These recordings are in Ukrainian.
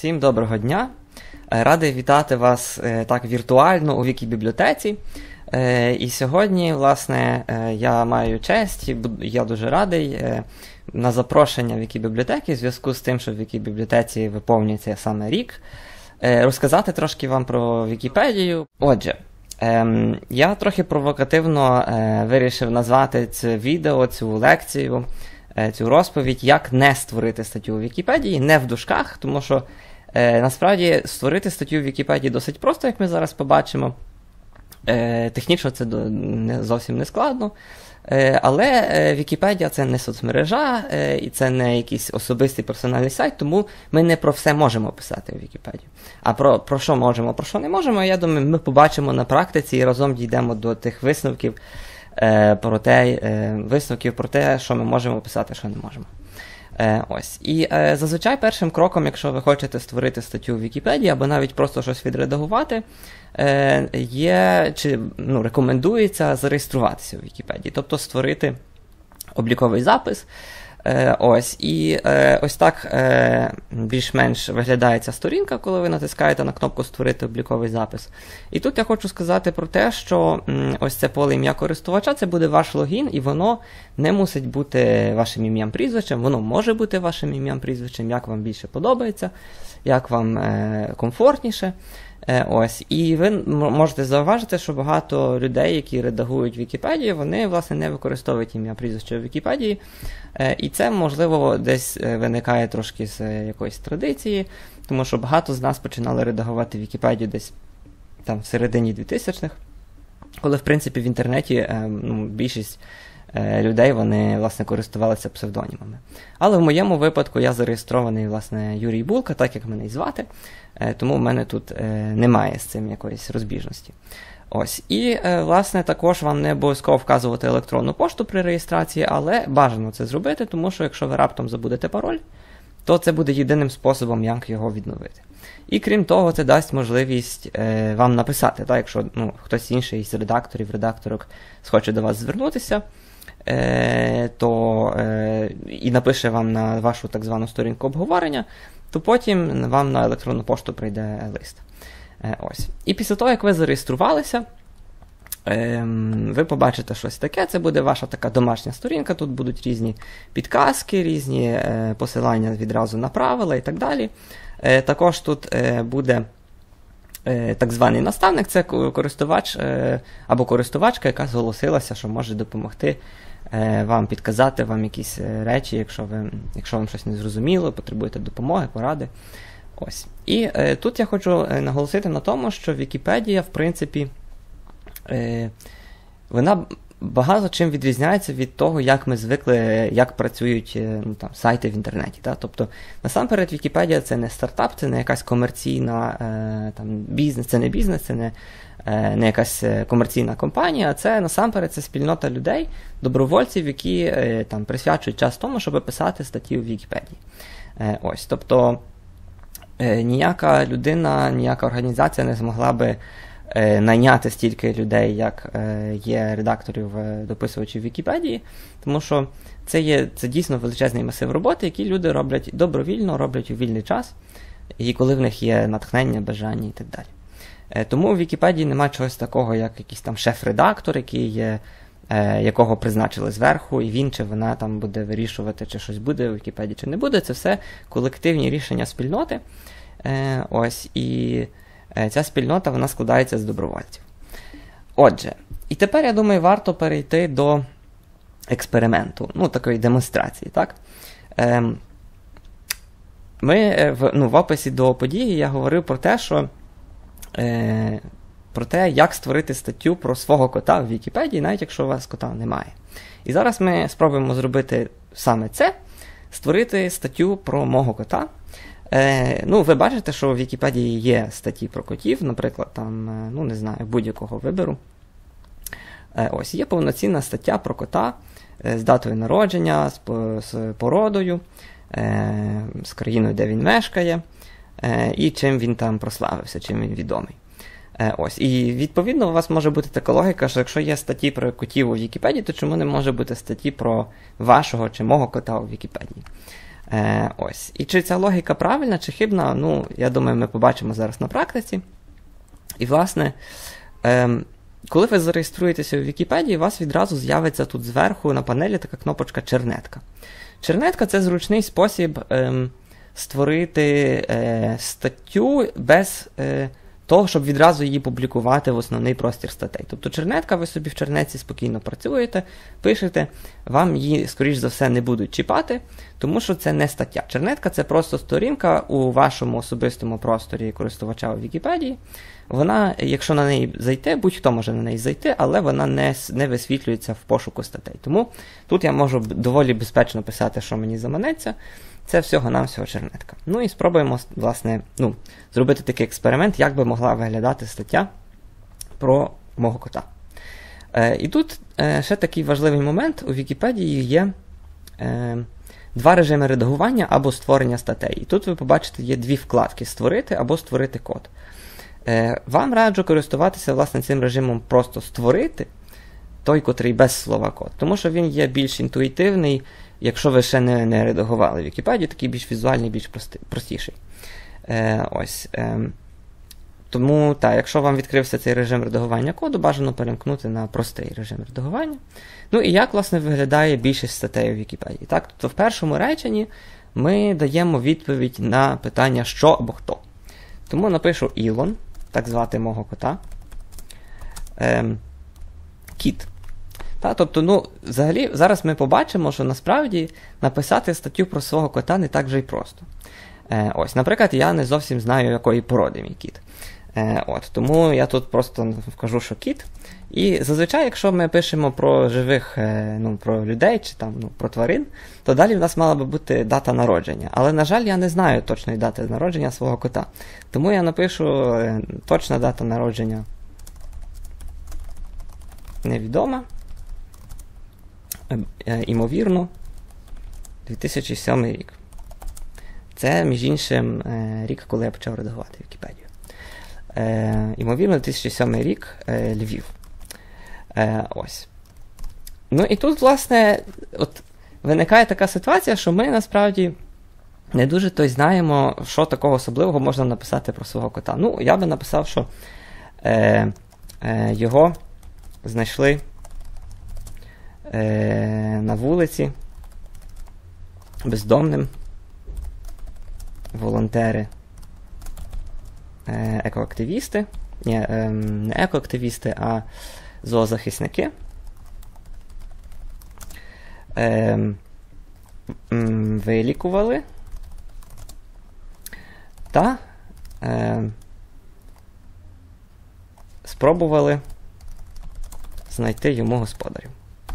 Всім доброго дня. Радий вітати вас так віртуально у Вікібібліотеці. І сьогодні, власне, я маю честь, я дуже радий на запрошення Вікібібліотеки в зв'язку з тим, що в Вікібібліотеці виповнюється саме рік, розказати трошки вам про Вікіпедію. Отже, я трохи провокативно вирішив назвати це відео, цю лекцію, цю розповідь, як не створити статтю у Вікіпедії, не в дужках, тому що насправді створити статтю в Вікіпедії досить просто, як ми зараз побачимо. Технічно це зовсім не складно, але Вікіпедія – це не соцмережа, і це не якийсь особистий персональний сайт, тому ми не про все можемо писати у Вікіпедію. А про що можемо, про що не можемо, я думаю, ми побачимо на практиці і разом дійдемо до тих висновків про те, що ми можемо писати, що не можемо. Ось. І зазвичай першим кроком, якщо ви хочете створити статтю в Вікіпедії, або навіть просто щось відредагувати, рекомендується зареєструватися у Вікіпедії, тобто створити обліковий запис. Ось. І ось так більш-менш виглядає ця сторінка, коли ви натискаєте на кнопку «Створити обліковий запис». І тут я хочу сказати про те, що ось це поле ім'я користувача, це буде ваш логін, і воно не мусить бути вашим ім'ям-прізвищем, воно може бути вашим ім'ям-прізвищем, як вам більше подобається, як вам комфортніше. Ось. І ви можете зауважити, що багато людей, які редагують Вікіпедію, вони, власне, не використовують ім'я-прізвище в Вікіпедії. І це, можливо, десь виникає трошки з якоїсь традиції, тому що багато з нас починали редагувати Вікіпедію десь там в середині 2000-х, коли, в принципі, в інтернеті більшість людей, вони, власне, користувалися псевдонімами. Але в моєму випадку я зареєстрований, власне, Юрій Булка, так як мене і звати, тому в мене тут немає з цим якоїсь розбіжності. Ось. І, власне, також вам не обов'язково вказувати електронну пошту при реєстрації, але бажано це зробити, тому що якщо ви раптом забудете пароль, то це буде єдиним способом, як його відновити. І крім того, це дасть можливість вам написати, так, якщо хтось інший з редакторів, редакторок схоче до вас звернутися, і напише вам на вашу так звану сторінку обговорення, то потім вам на електронну пошту прийде лист. Ось. І після того, як ви зареєструвалися, ви побачите щось таке, це буде ваша така домашня сторінка, тут будуть різні підказки, різні посилання відразу на правила і так далі. Також тут буде так званий наставник, це користувач або користувачка, яка зголосилася, що може допомогти вам, підказати вам якісь речі, якщо вам щось не зрозуміло, потребуєте допомоги, поради. Ось. І тут я хочу наголосити на тому, що Вікіпедія, в принципі, вона багато чим відрізняється від того, як ми звикли, як працюють сайти в інтернеті. Так? Тобто, насамперед, Вікіпедія – це не стартап, це не якась комерційна бізнес, це не бізнес, це не якась комерційна компанія, а це насамперед це спільнота людей, добровольців, які присвячують час тому, щоб писати статті у Вікіпедії. Ось, тобто, ніяка людина, ніяка організація не змогла би найняти стільки людей, як є редакторів, дописувачів Вікіпедії, тому що це дійсно величезний масив роботи, які люди роблять добровільно, роблять у вільний час, і коли в них є натхнення, бажання і так далі. Тому в Вікіпедії немає чогось такого, як якийсь там шеф-редактор, якого призначили зверху, і він чи вона там буде вирішувати, чи щось буде у Вікіпедії, чи не буде. Це все колективні рішення спільноти. Ось, і ця спільнота, вона складається з добровольців. Отже, і тепер, я думаю, варто перейти до експерименту, такої демонстрації, так? В описі до події я говорив про те, як створити статтю про свого кота в Вікіпедії, навіть якщо у вас кота немає. І зараз ми спробуємо зробити саме це, створити статтю про мого кота. Ви бачите, що в Вікіпедії є статті про котів, наприклад, будь-якого вибору. Ось, є повноцінна стаття про кота з датою народження, з породою, з країною, де він мешкає, і чим він там прославився, чим він відомий. Ось. І, відповідно, у вас може бути така логіка, що якщо є статті про котів у Вікіпедії, то чому не може бути статті про вашого чи мого кота у Вікіпедії? Ось. І чи ця логіка правильна, чи хибна, ну, я думаю, ми побачимо зараз на практиці. І, власне, коли ви зареєструєтеся у Вікіпедії, у вас відразу з'явиться тут зверху на панелі така кнопочка «Чернетка». Чернетка – це зручний спосіб створити статтю без того, щоб відразу її публікувати в основний простір статей. Тобто чернетка, ви собі в чернетці спокійно працюєте, пишете, вам її, скоріш за все, не будуть чіпати, тому що це не стаття. Чернетка – це просто сторінка у вашому особистому просторі користувача у Вікіпедії. Вона, якщо на неї зайти, будь-хто може на неї зайти, але вона не висвітлюється в пошуку статей. Тому тут я можу доволі безпечно писати, що мені заманеться. Це всього-навсього чернетка. Ну і спробуємо, власне, зробити такий експеримент, як би могла виглядати стаття про мого кота. І тут ще такий важливий момент. У Вікіпедії є два режими редагування або створення статей. І тут ви побачите, є дві вкладки «Створити» або «Створити код». Вам раджу користуватися, власне, цим режимом просто «Створити», той, котрий без слова «код», тому що він є більш інтуїтивний, якщо ви ще не редагували Вікіпедію, такий більш візуальний, більш простіший. Тому, якщо вам відкрився цей режим редагування коду, бажано перемкнути на простий режим редагування. Ну і як, власне, виглядає більшість статей у Вікіпедії. Так? Тобто в першому реченні ми даємо відповідь на питання «що» або «хто». Тому напишу Ілон, так звати мого кота, кіт. Тобто, взагалі, зараз ми побачимо, що насправді написати статтю про свого кота не так вже й просто. Наприклад, я не зовсім знаю, якої породи мій кіт. Тому я тут просто вкажу, що кіт. І зазвичай, якщо ми пишемо про живих, про людей чи про тварин, то далі в нас мала би бути дата народження. Але, на жаль, я не знаю точної дати народження свого кота. Тому я напишу точна дата народження невідома. Імовірно, 2007 рік. Це, між іншим, рік, коли я почав редагувати Вікіпедію. Імовірно, 2007 рік, Львів. Ну і тут, власне, виникає така ситуація, що ми, насправді, не дуже знаємо, що такого особливого можна написати про свого кота. Я би написав, що його знайшли на вулиці бездомним волонтери, екоактивісти, не екоактивісти, а зоозахисники, вилікували та спробували знайти йому господарів.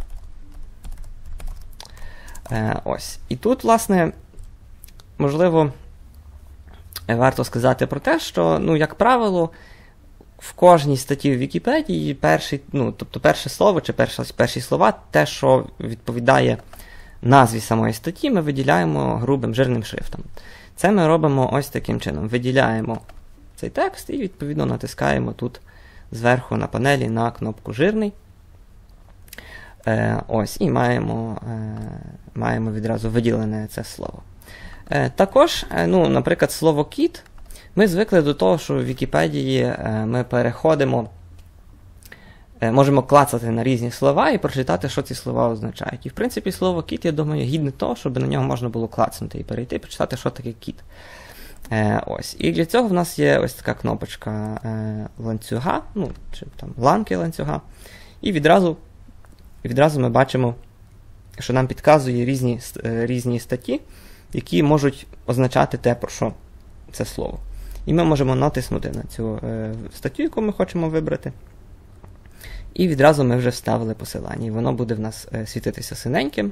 І тут, власне, можливо, варто сказати про те, що, як правило, в кожній статті в Вікіпедії перше слово чи перші слова, те, що відповідає назві самої статті, ми виділяємо грубим жирним шрифтом. Це ми робимо ось таким чином. Виділяємо цей текст і, відповідно, натискаємо тут зверху на панелі на кнопку «Жирний». І маємо відразу виділене це слово. Також, наприклад, слово «кіт», ми звикли до того, що в Вікіпедії ми можемо клацати на різні слова і прочитати, що ці слова означають. І, в принципі, слово «кіт», я думаю, гідне того, щоб на нього можна було клацнути і перейти, і почитати, що таке кіт. І для цього в нас є ось така кнопочка ланцюга, чи ланки ланцюга, і відразу ми бачимо, що нам підказує різні статті, які можуть означати те, про що це слово. І ми можемо натиснути на цю статтю, яку ми хочемо вибрати. І відразу ми вже вставили посилання. І воно буде в нас світитися синеньким.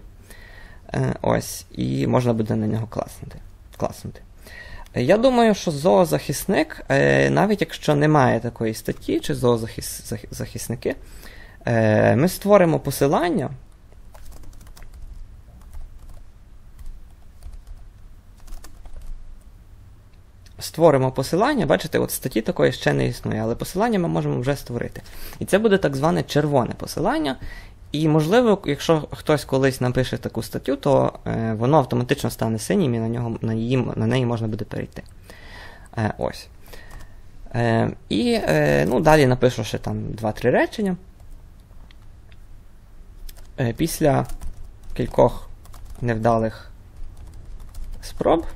І можна буде на нього класнути. Я думаю, що зоозахисник, навіть якщо немає такої статті, чи зоозахисники, ми створимо посилання. Бачите, статті такої ще не існує, але посилання ми можемо вже створити. І це буде так зване червоне посилання, І, можливо, якщо хтось колись напише таку статтю, то воно автоматично стане синім, і на неї можна буде перейти. Ось. І далі напишу ще там 2-3 речення. Після кількох невдалих спроб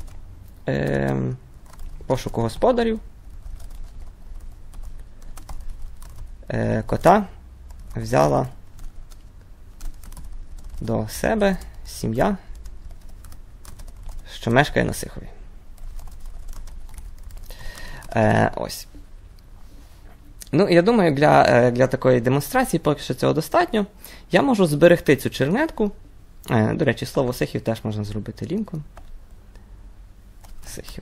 пошуку господарів кота взяла до себе сім'я, що мешкає на Сихові. Ось. Я думаю, для такої демонстрації поки що цього достатньо. Я можу зберегти цю чернетку. До речі, слово Сихів теж можна зробити лінком. Сихів.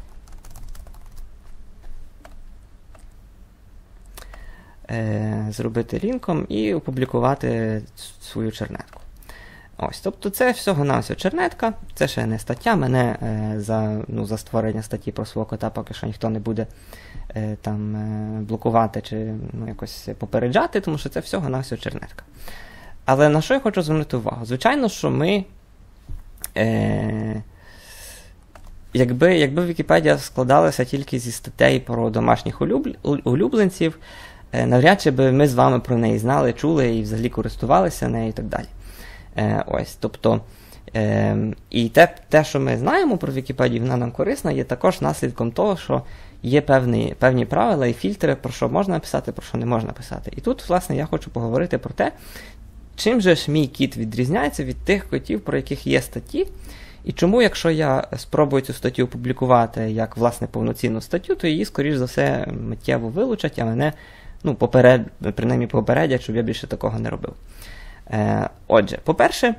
Зробити лінком і опублікувати свою чернетку. Ось, тобто це всього-навсього чернетка, це ще не стаття, мене за створення статті про свого кота поки що ніхто не буде блокувати чи якось попереджати, тому що це всього-навсього чернетка. Але на що я хочу звернути увагу? Звичайно, що ми, якби Вікіпедія складалася тільки зі статей про домашніх улюбленців, навряд чи би ми з вами про неї знали, чули і взагалі користувалися нею і так далі. Ось, тобто, і те, що ми знаємо про Вікіпедію, вона нам корисна, є також наслідком того, що є певні правила і фільтри, про що можна писати, про що не можна писати. І тут, власне, я хочу поговорити про те, чим же ж мій кіт відрізняється від тих котів, про яких є статті, і чому, якщо я спробую цю статтю опублікувати як, власне, повноцінну статтю, то її, скоріш за все, миттєво вилучать, а мене, принаймні попередять, щоб я більше такого не робив. Отже, по-перше,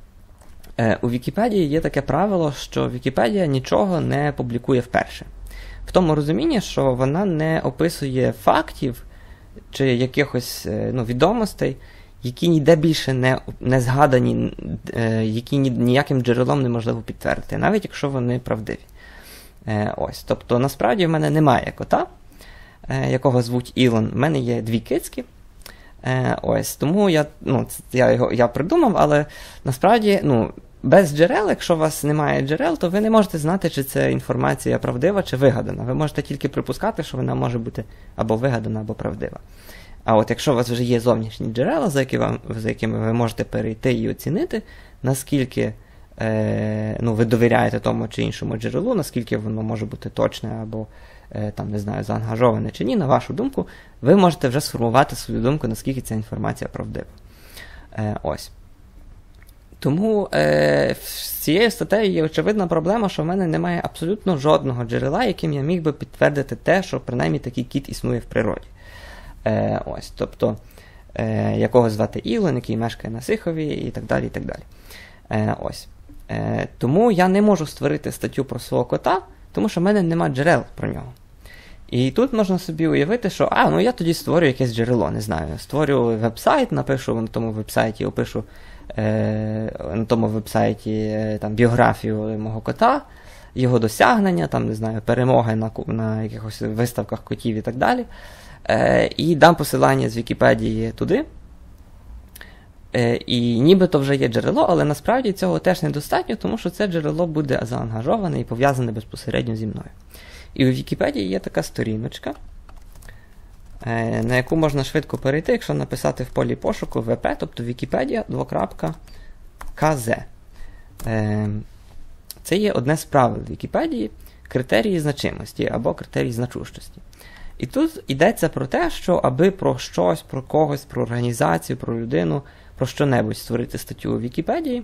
у Вікіпедії є таке правило, що Вікіпедія нічого не публікує вперше. В тому розумінні, що вона не описує фактів чи якихось відомостей, які ніде більше не згадані, які ніяким джерелом неможливо підтвердити, навіть якщо вони правдиві. Ось, тобто, насправді в мене немає кота, якого звуть Ілон, в мене є 2 кицьки. Ось, тому я придумав, але насправді, без джерел, якщо у вас немає джерел, то ви не можете знати, чи ця інформація правдива, чи вигадана. Ви можете тільки припускати, що вона може бути або вигадана, або правдива. А от якщо у вас вже є зовнішні джерела, за якими ви можете перейти і оцінити, наскільки ви довіряєте тому чи іншому джерелу, наскільки воно може бути точне або заангажоване чи ні, на вашу думку, ви можете вже сформувати свою думку, наскільки ця інформація правдива. Ось. Тому з цією статтею є очевидна проблема, що в мене немає абсолютно жодного джерела, яким я міг би підтвердити те, що принаймні такий кіт існує в природі. Ось, тобто, якого звати Ілон, який мешкає на Сихові і так далі, і так далі. Ось. Тому я не можу створити статтю про свого кота, тому що в мене нема джерел про нього. І тут можна собі уявити, що, я тоді створю якесь джерело, не знаю, створю веб-сайт, напишу на тому веб-сайті, опишу на тому веб-сайті біографію мого кота, його досягнення, перемоги на якихось виставках котів і так далі. І дам посилання з Вікіпедії туди. І нібито вже є джерело, але насправді цього теж недостатньо, тому що це джерело буде заангажоване і пов'язане безпосередньо зі мною. І у Вікіпедії є така сторіночка, на яку можна швидко перейти, якщо написати в полі пошуку wp, тобто Wikipedia.kz. Це є одне з правил Вікіпедії – критерії значимості або критерії значущості. І тут йдеться про те, що аби про щось, про когось, про організацію, про людину, про що-небудь створити статтю у Вікіпедії,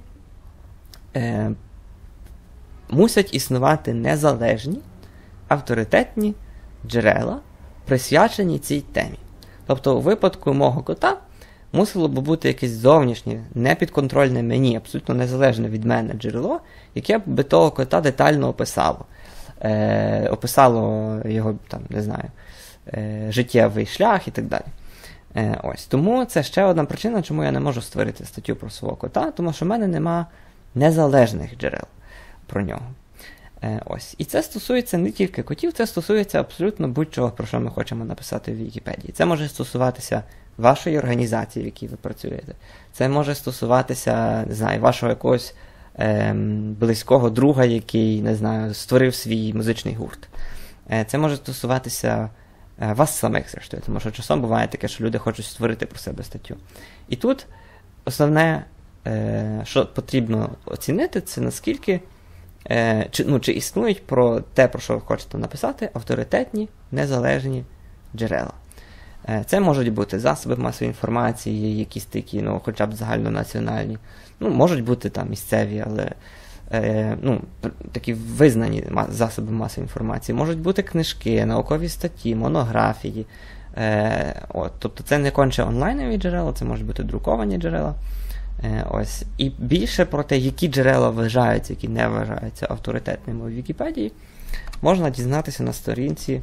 мусять існувати незалежні, авторитетні джерела, присвячені цій темі. Тобто, у випадку мого кота мусило б бути якесь зовнішнє, непідконтрольне мені, абсолютно незалежне від мене джерело, яке б того кота детально описало. Описало його, життєвий шлях і так далі. Ось. Тому це ще одна причина, чому я не можу створити статтю про свого кота, тому що в мене нема незалежних джерел про нього. Ось. І це стосується не тільки котів, це стосується абсолютно будь-чого, про що ми хочемо написати в Вікіпедії. Це може стосуватися вашої організації, в якій ви працюєте. Це може стосуватися, не знаю, вашого якогось близького друга, який, не знаю, створив свій музичний гурт. Це може стосуватися вас самих, зрештою, тому що часом буває таке, що люди хочуть створити про себе статтю. І тут основне, що потрібно оцінити, це наскільки, чи існують про те, про що ви хочете написати, авторитетні, незалежні джерела. Це можуть бути засоби масової інформації, якісь такі, хоча б загальнонаціональні. Можуть бути там місцеві, але такі визнані засоби масової інформації. Можуть бути книжки, наукові статті, монографії. Тобто це не конче онлайнові джерела, це можуть бути друковані джерела. І більше про те, які джерела вважаються, які не вважаються авторитетними у Вікіпедії, можна дізнатися на сторінці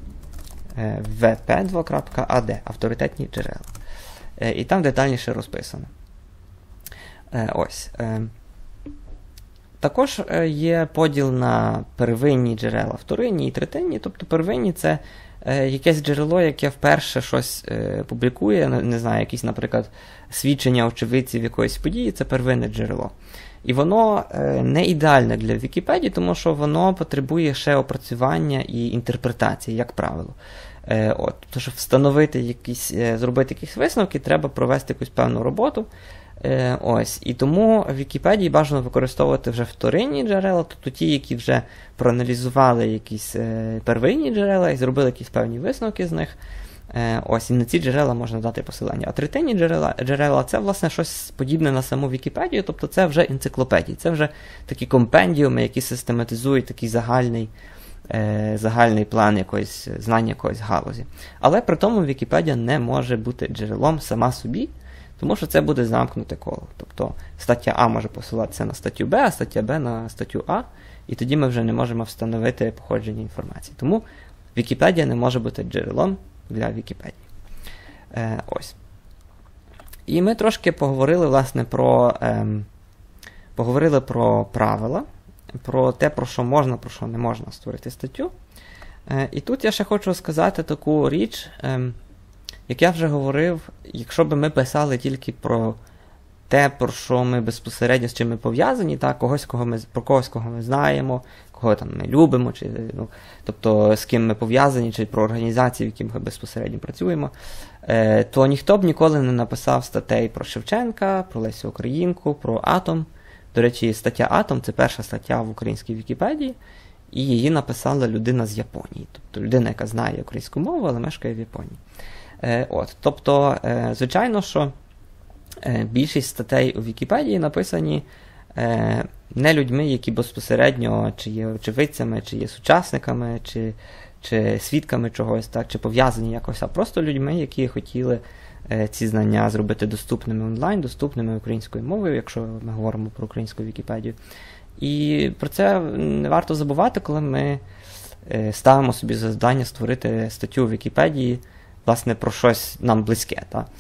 wp2.ad авторитетні джерела. І там детальніше розписано. Також є поділ на первинні джерела, вторинні і третинні. Тобто первинні – це якесь джерело, яке вперше щось публікує, не знаю, якісь, наприклад, свідчення очевидців якоїсь події – це первинне джерело. І воно не ідеальне для Вікіпедії, тому що воно потребує ще опрацювання і інтерпретації, як правило. Тому що встановити зробити якісь висновки, треба провести якусь певну роботу. І тому в Вікіпедії бажано використовувати вже вторинні джерела, тобто ті, які вже проаналізували якісь первинні джерела і зробили якісь певні висновки з них. І на ці джерела можна дати посилання. А третинні джерела – це, власне, щось подібне на саму Вікіпедію, тобто це вже енциклопедії, це вже такі компендіуми, які систематизують такий загальний план знання якоїсь галузі. Але при тому Вікіпедія не може бути джерелом сама собі, тому що це буде замкнуте коло. Тобто стаття А може посилатися на статтю Б, а стаття Б на статтю А, і тоді ми вже не можемо встановити походження інформації. Тому Вікіпедія не може бути джерелом для Вікіпедії. І ми трошки поговорили, власне, про правила, про те, про що можна, про що не можна створити статтю. І тут я ще хочу сказати таку річ, як я вже говорив, якщо б ми писали тільки про те, про що ми безпосередньо з чим ми пов'язані, про когось, кого ми знаємо, кого там ми любимо, тобто з ким ми пов'язані, чи про організації, в яких ми безпосередньо працюємо, то ніхто б ніколи не написав статей про Шевченка, про Лесю Українку, про Атом. До речі, стаття «Атом» – це перша стаття в українській Вікіпедії, і її написала людина з Японії. Тобто людина, яка знає українську мову, але мешкає в Японії. Тобто, звичайно, що більшість статей у Вікіпедії написані не людьми, які безпосередньо чи є очевидцями, чи є сучасниками, чи свідками чогось, чи пов'язані якось, а просто людьми, які хотіли ці знання зробити доступними онлайн, доступними українською мовою, якщо ми говоримо про українську Вікіпедію. І про це не варто забувати, коли ми ставимо собі завдання створити статтю у Вікіпедії, власне, про щось нам близьке.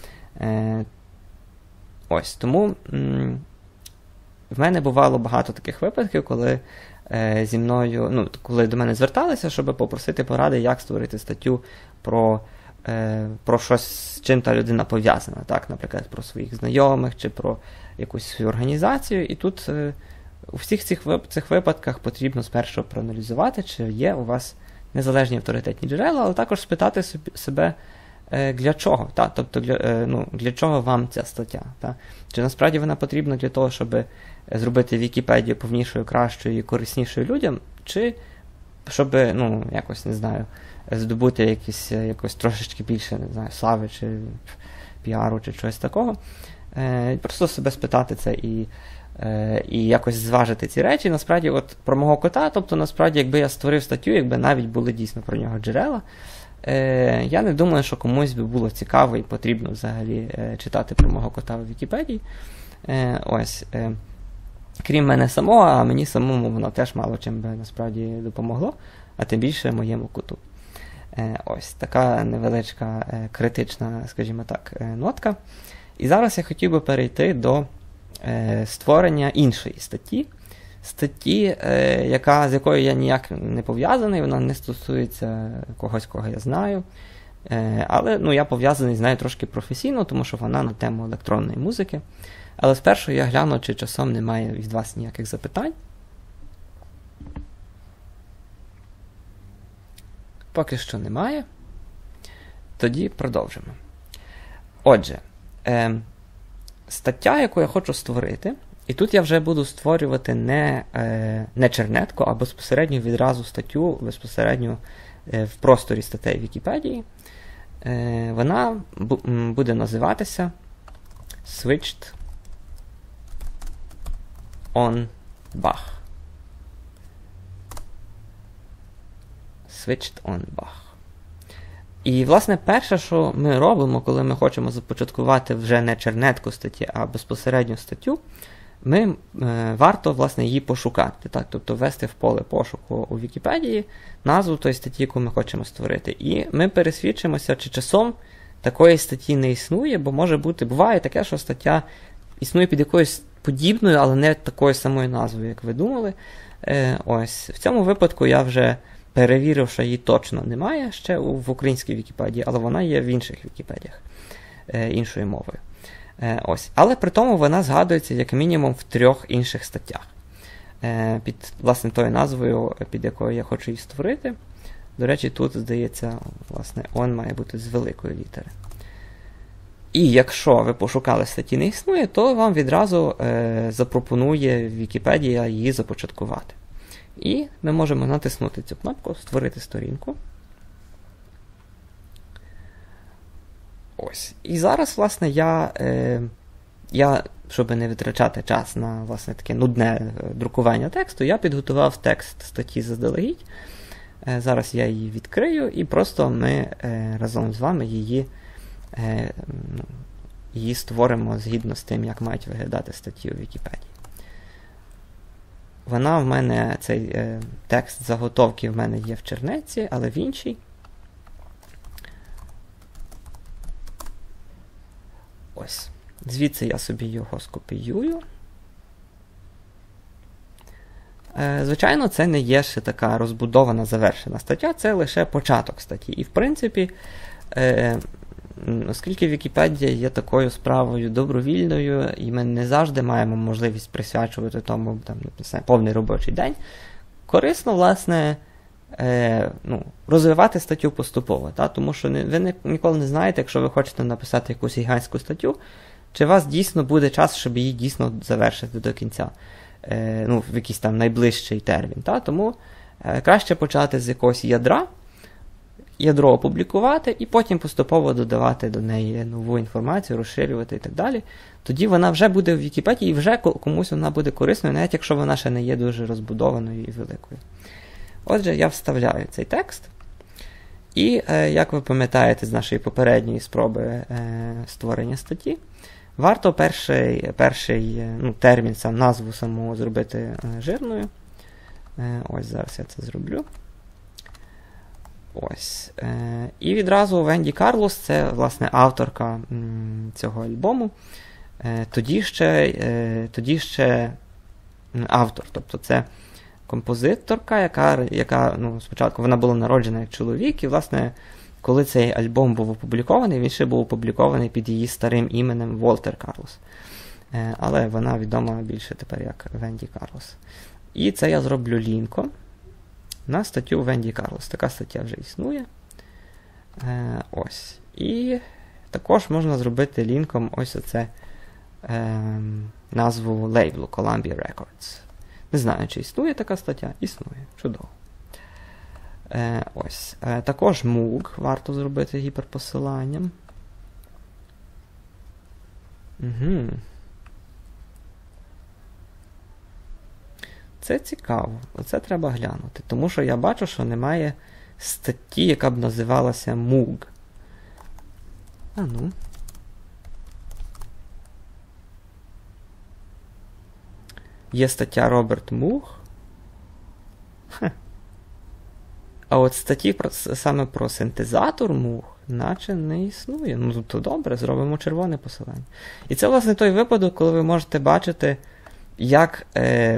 Тому в мене бувало багато таких випадків, коли зі мною, коли до мене зверталися, щоб попросити поради, як створити статтю про щось, з чим та людина пов'язана, наприклад, про своїх знайомих чи про якусь свою організацію. І тут у всіх цих випадках потрібно спершу проаналізувати, чи є у вас незалежні авторитетні джерела, але також спитати себе, для чого? Тобто, для чого вам ця стаття? Чи насправді вона потрібна для того, щоб зробити Вікіпедію повнішою, кращою і кориснішою людям, чи щоб, якось, не знаю, здобути якось трошечки більше, не знаю, слави, чи піару, чи чогось такого. Просто себе спитати це і якось зважити ці речі. Насправді, про мого кота, тобто, насправді, якби я створив статтю, якби навіть були дійсно про нього джерела, я не думаю, що комусь би було цікаво і потрібно взагалі читати про мого кота в Вікіпедії. Крім мене самого, а мені самому воно теж мало чим би насправді допомогло, а тим більше моєму коту. Така невеличка критична, скажімо так, нотка. І зараз я хотів би перейти до створення іншої статті, з якою я ніяк не пов'язаний, вона не стосується когось, кого я знаю. Але я пов'язаний з нею трошки професійно, тому що вона на тему електронної музики. Але спершу я гляну, чи часом немає від вас ніяких запитань. Поки що немає. Тоді продовжимо. Отже, стаття, яку я хочу створити, і тут я вже буду створювати не чернетку, а безпосередньо відразу статтю, безпосередньо в просторі статей Вікіпедії. Вона буде називатися Switched on Bach. Switched on Bach. І, власне, перше, що ми робимо, коли ми хочемо започаткувати вже не чернетку статті, а безпосередню статтю, варто, власне, її пошукати. Так? Тобто ввести в поле пошуку у Вікіпедії назву тої статті, яку ми хочемо створити. І ми пересвідчимося, чи часом такої статті не існує, бо буває таке, що стаття існує під якоюсь подібною, але не такою самою назвою, як ви думали. В цьому випадку я вже перевірив, що її точно немає ще в українській Вікіпедії, але вона є в інших Вікіпедіях іншою мовою. Але при тому вона згадується як мінімум в 3 інших статтях. Під, власне, тою назвою, під якою я хочу її створити. До речі, тут, здається, власне, on має бути з великої літери. І якщо ви пошукали статті не існує, то вам відразу запропонує Вікіпедія її започаткувати. І ми можемо натиснути цю кнопку «Створити сторінку». І зараз, власне, я, щоб не витрачати час на, власне, таке нудне друкування тексту, я підготував текст статті заздалегідь. Зараз я її відкрию, і просто ми разом з вами її створимо згідно з тим, як мають виглядати статті у Вікіпедії. Вона в мене, цей текст заготовки в мене є в чернетці, але в іншій. Звідси я собі його скопіюю. Звичайно, це не є ще така розбудована, завершена стаття, це лише початок статті. І, в принципі, оскільки Вікіпедія є такою справою добровільною, і ми не завжди маємо можливість присвячувати тому повний робочий день, корисно, власне, розвивати статтю поступово. Тому що ви ніколи не знаєте, якщо ви хочете написати якусь гігантську статтю, чи у вас дійсно буде час, щоб її дійсно завершити до кінця, в якийсь там найближчий термін. Тому краще почати з якогось ядро опублікувати, і потім поступово додавати до неї нову інформацію, розширювати і так далі. Тоді вона вже буде в Вікіпедії, і вже комусь вона буде корисною, навіть якщо вона ще не є дуже розбудованою і великою. Отже, я вставляю цей текст. І, як ви пам'ятаєте з нашої попередньої спроби створення статті, варто перший термін, назву саму зробити жирною. Зараз я це зроблю. І відразу Венді Карлос, це, власне, авторка цього альбому, тоді ще автор, тобто це композиторка, яка спочатку вона була народжена як чоловік, і, власне, коли цей альбом був опублікований, він ще був опублікований під її старим іменем Волтер Карлос. Але вона відома більше тепер як Венді Карлос. І це я зроблю лінком на статтю Венді Карлос. Така стаття вже існує. І також можна зробити лінком ось оце назву лейблу Columbia Records. Не знаю, чи існує така стаття. Існує. Чудово. Також Moog варто зробити гіперпосиланням. Це цікаво. Оце треба глянути. Тому що я бачу, що немає статті, яка б називалася Moog. Є стаття Роберт Муг. А от статті саме про синтезатор Moog наче не існує. То добре, зробимо червоне посилання. І це, власне, той випадок, коли ви можете бачити, як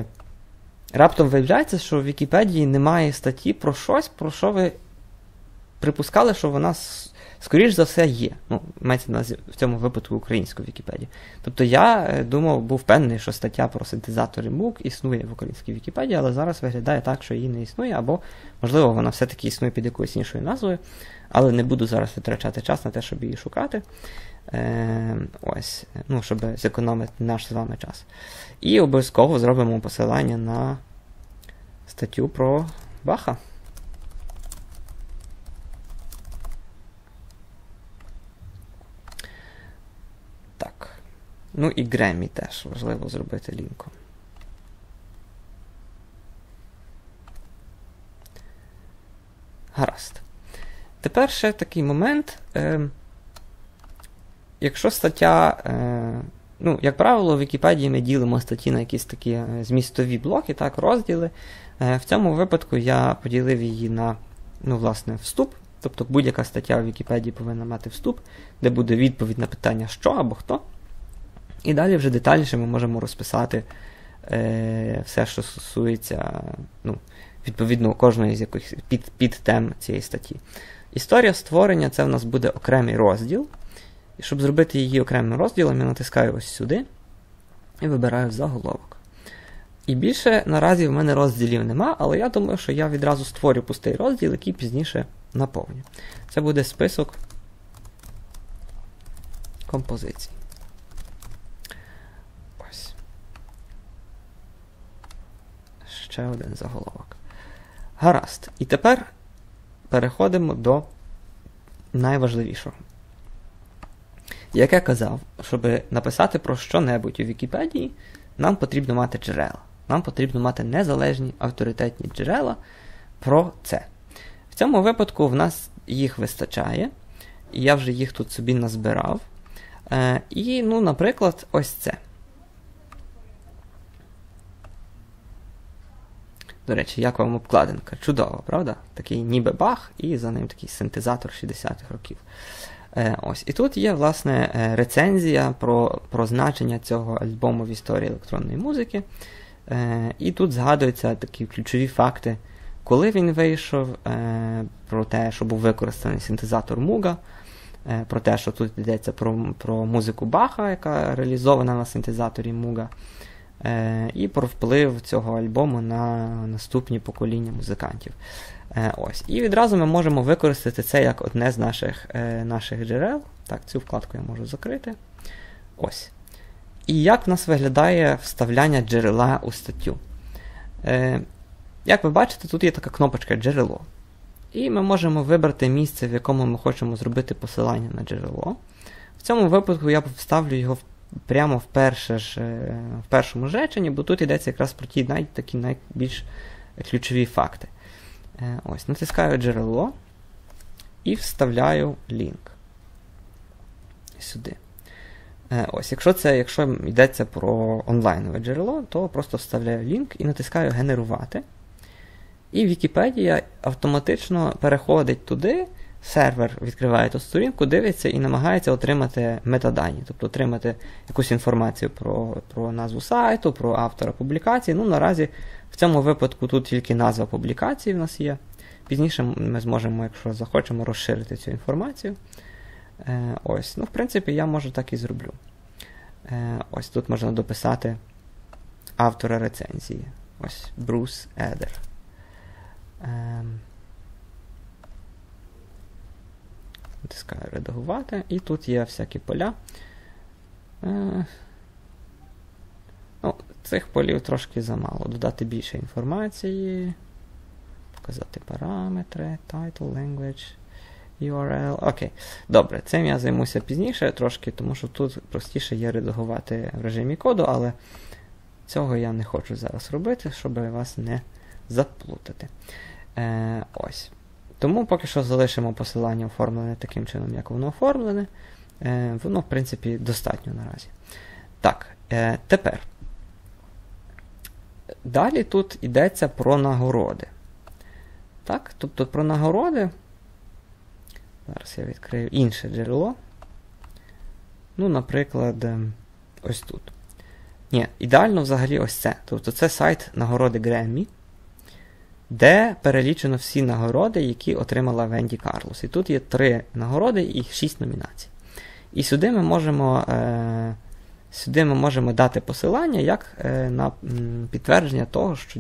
раптом виявляється, що в Вікіпедії немає статті про щось, про що ви припускали, що вона, скоріш за все, є. Ну, мається на увазі в цьому випадку українську Вікіпедію. Тобто я думав, був впевнений, що стаття про синтезатори MOOC існує в українській Вікіпедії, але зараз виглядає так, що її не існує, або, можливо, вона все-таки існує під якоюсь іншою назвою, але не буду зараз витрачати час на те, щоб її шукати. Ось, ну, щоб зекономити наш з вами час. І обов'язково зробимо посилання на статтю про Баха. Так. Ну і Греммі теж важливо зробити лінком. Гаразд. Тепер ще такий момент. Якщо стаття, ну, як правило, в Вікіпедії ми ділимо статті на якісь такі змістові блоки, так, розділи. В цьому випадку я поділив її на, ну, власне, вступ. Тобто будь-яка стаття в Вікіпедії повинна мати вступ, де буде відповідь на питання «що» або «хто». І далі вже детальніше ми можемо розписати все, що стосується, ну, відповідно, кожної з якихось підтем цієї статті. Історія створення – це в нас буде окремий розділ. І щоб зробити її окремим розділом, я натискаю ось сюди і вибираю заголовок. І більше наразі в мене розділів нема, але я думаю, що я відразу створю пустий розділ, який пізніше наповню. Це буде список композицій. Ось. Ще один заголовок. Гаразд. І тепер переходимо до найважливішого. Як я казав, щоб написати про що-небудь у Вікіпедії, нам потрібно мати джерела. Нам потрібно мати незалежні авторитетні джерела про це. В цьому випадку в нас їх вистачає, і я вже їх тут собі назбирав. І, ну, наприклад, ось це. До речі, як вам обкладинка? Чудово, правда? Такий ніби Бах, і за ним такий синтезатор 60-х років. Ось. І тут є, власне, рецензія про значення цього альбому в історії електронної музики. І тут згадуються такі ключові факти, коли він вийшов, про те, що був використаний синтезатор Муга, про те, що тут йдеться про музику Баха, яка реалізована на синтезаторі Муга, і про вплив цього альбому на наступні покоління музикантів. Ось. І відразу ми можемо використати це як одне з наших джерел. Так, цю вкладку я можу закрити. Ось. І як в нас виглядає вставляння джерела у статтю? Як ви бачите, тут є така кнопочка «Джерело». І ми можемо вибрати місце, в якому ми хочемо зробити посилання на джерело. В цьому випадку я вставлю його прямо в першому ж реченні, бо тут йдеться якраз про ті такі найбільш ключові факти. Ось, натискаю джерело і вставляю лінк сюди. Ось, якщо йдеться про онлайнове джерело, то просто вставляю лінк і натискаю генерувати. І Вікіпедія автоматично переходить туди, сервер відкриває ту сторінку, дивиться і намагається отримати метадані, тобто отримати якусь інформацію про назву сайту, про автора публікації. Ну, наразі в цьому випадку тут тільки назва публікації в нас є. Пізніше ми зможемо, якщо захочемо, розширити цю інформацію. Ось, ну, в принципі, я, може, так і зроблю. Ось тут можна дописати автора рецензії. Ось, Брус Едер. Натискаю редагувати, і тут є всякі поля. Ну, цих полів трошки замало. Додати більше інформації, показати параметри, title, language, URL. Окей, добре, цим я займуся пізніше трошки, тому що тут простіше є редагувати в режимі коду, але цього я не хочу зараз робити, щоб вас не заплутати. Ось. Тому поки що залишимо посилання оформлене таким чином, як воно оформлене. Воно, в принципі, достатньо наразі. Так, тепер. Далі тут йдеться про нагороди. Так, тобто про нагороди. Зараз я відкрию інше джерело. Ну, наприклад, ось тут. Ні, ідеально взагалі ось це. Тобто це сайт нагороди Греммі. де перелічено всі нагороди, які отримала Венді Карлос. І тут є 3 нагороди і 6 номінацій. І сюди ми можемо дати посилання як на підтвердження того, що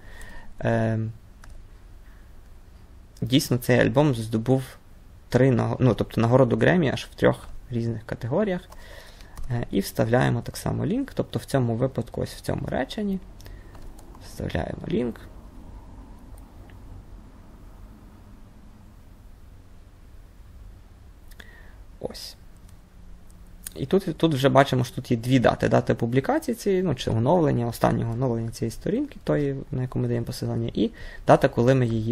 дійсно цей альбом здобув 3 тобто нагороду Греммі аж в 3 різних категоріях. І вставляємо так само лінк, тобто в цьому випадку, ось в цьому реченні, вставляємо лінк. Ось. І тут вже бачимо, що тут є 2 дати. Дата публікації цієї, чи оновлення, останнього оновлення цієї сторінки, тої, на яку ми даємо посилання, і дата, коли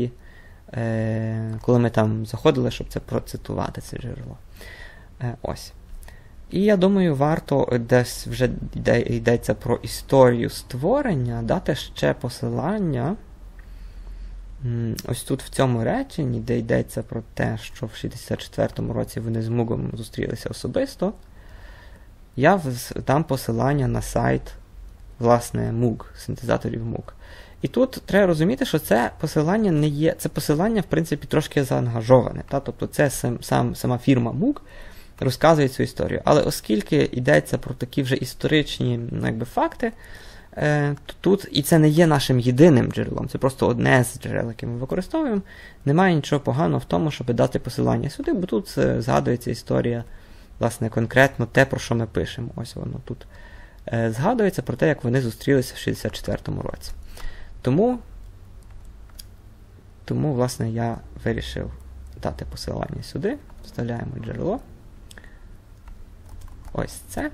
ми там заходили, щоб це процитувати, це джерело. Ось. І я думаю, варто, десь вже йдеться про історію створення, дати ще посилання ось тут в цьому реченні, де йдеться про те, що в 64-му році вони з Мугом зустрілися особисто, я дам посилання на сайт, власне, Moog, синтезаторів Moog. І тут треба розуміти, що це посилання не є, це посилання, в принципі, трошки заангажоване. Тобто це сама фірма Moog розказує цю історію. Але оскільки йдеться про такі вже історичні факти, то тут, і це не є нашим єдиним джерелом, це просто одне з джерел, яке ми використовуємо, немає нічого поганого в тому, щоб дати посилання сюди, бо тут згадується історія, власне, конкретно те, про що ми пишемо. Ось воно тут згадується про те, як вони зустрілися в 64-му році. Тому, власне, я вирішив дати посилання сюди. Вставляємо джерело. Ось це.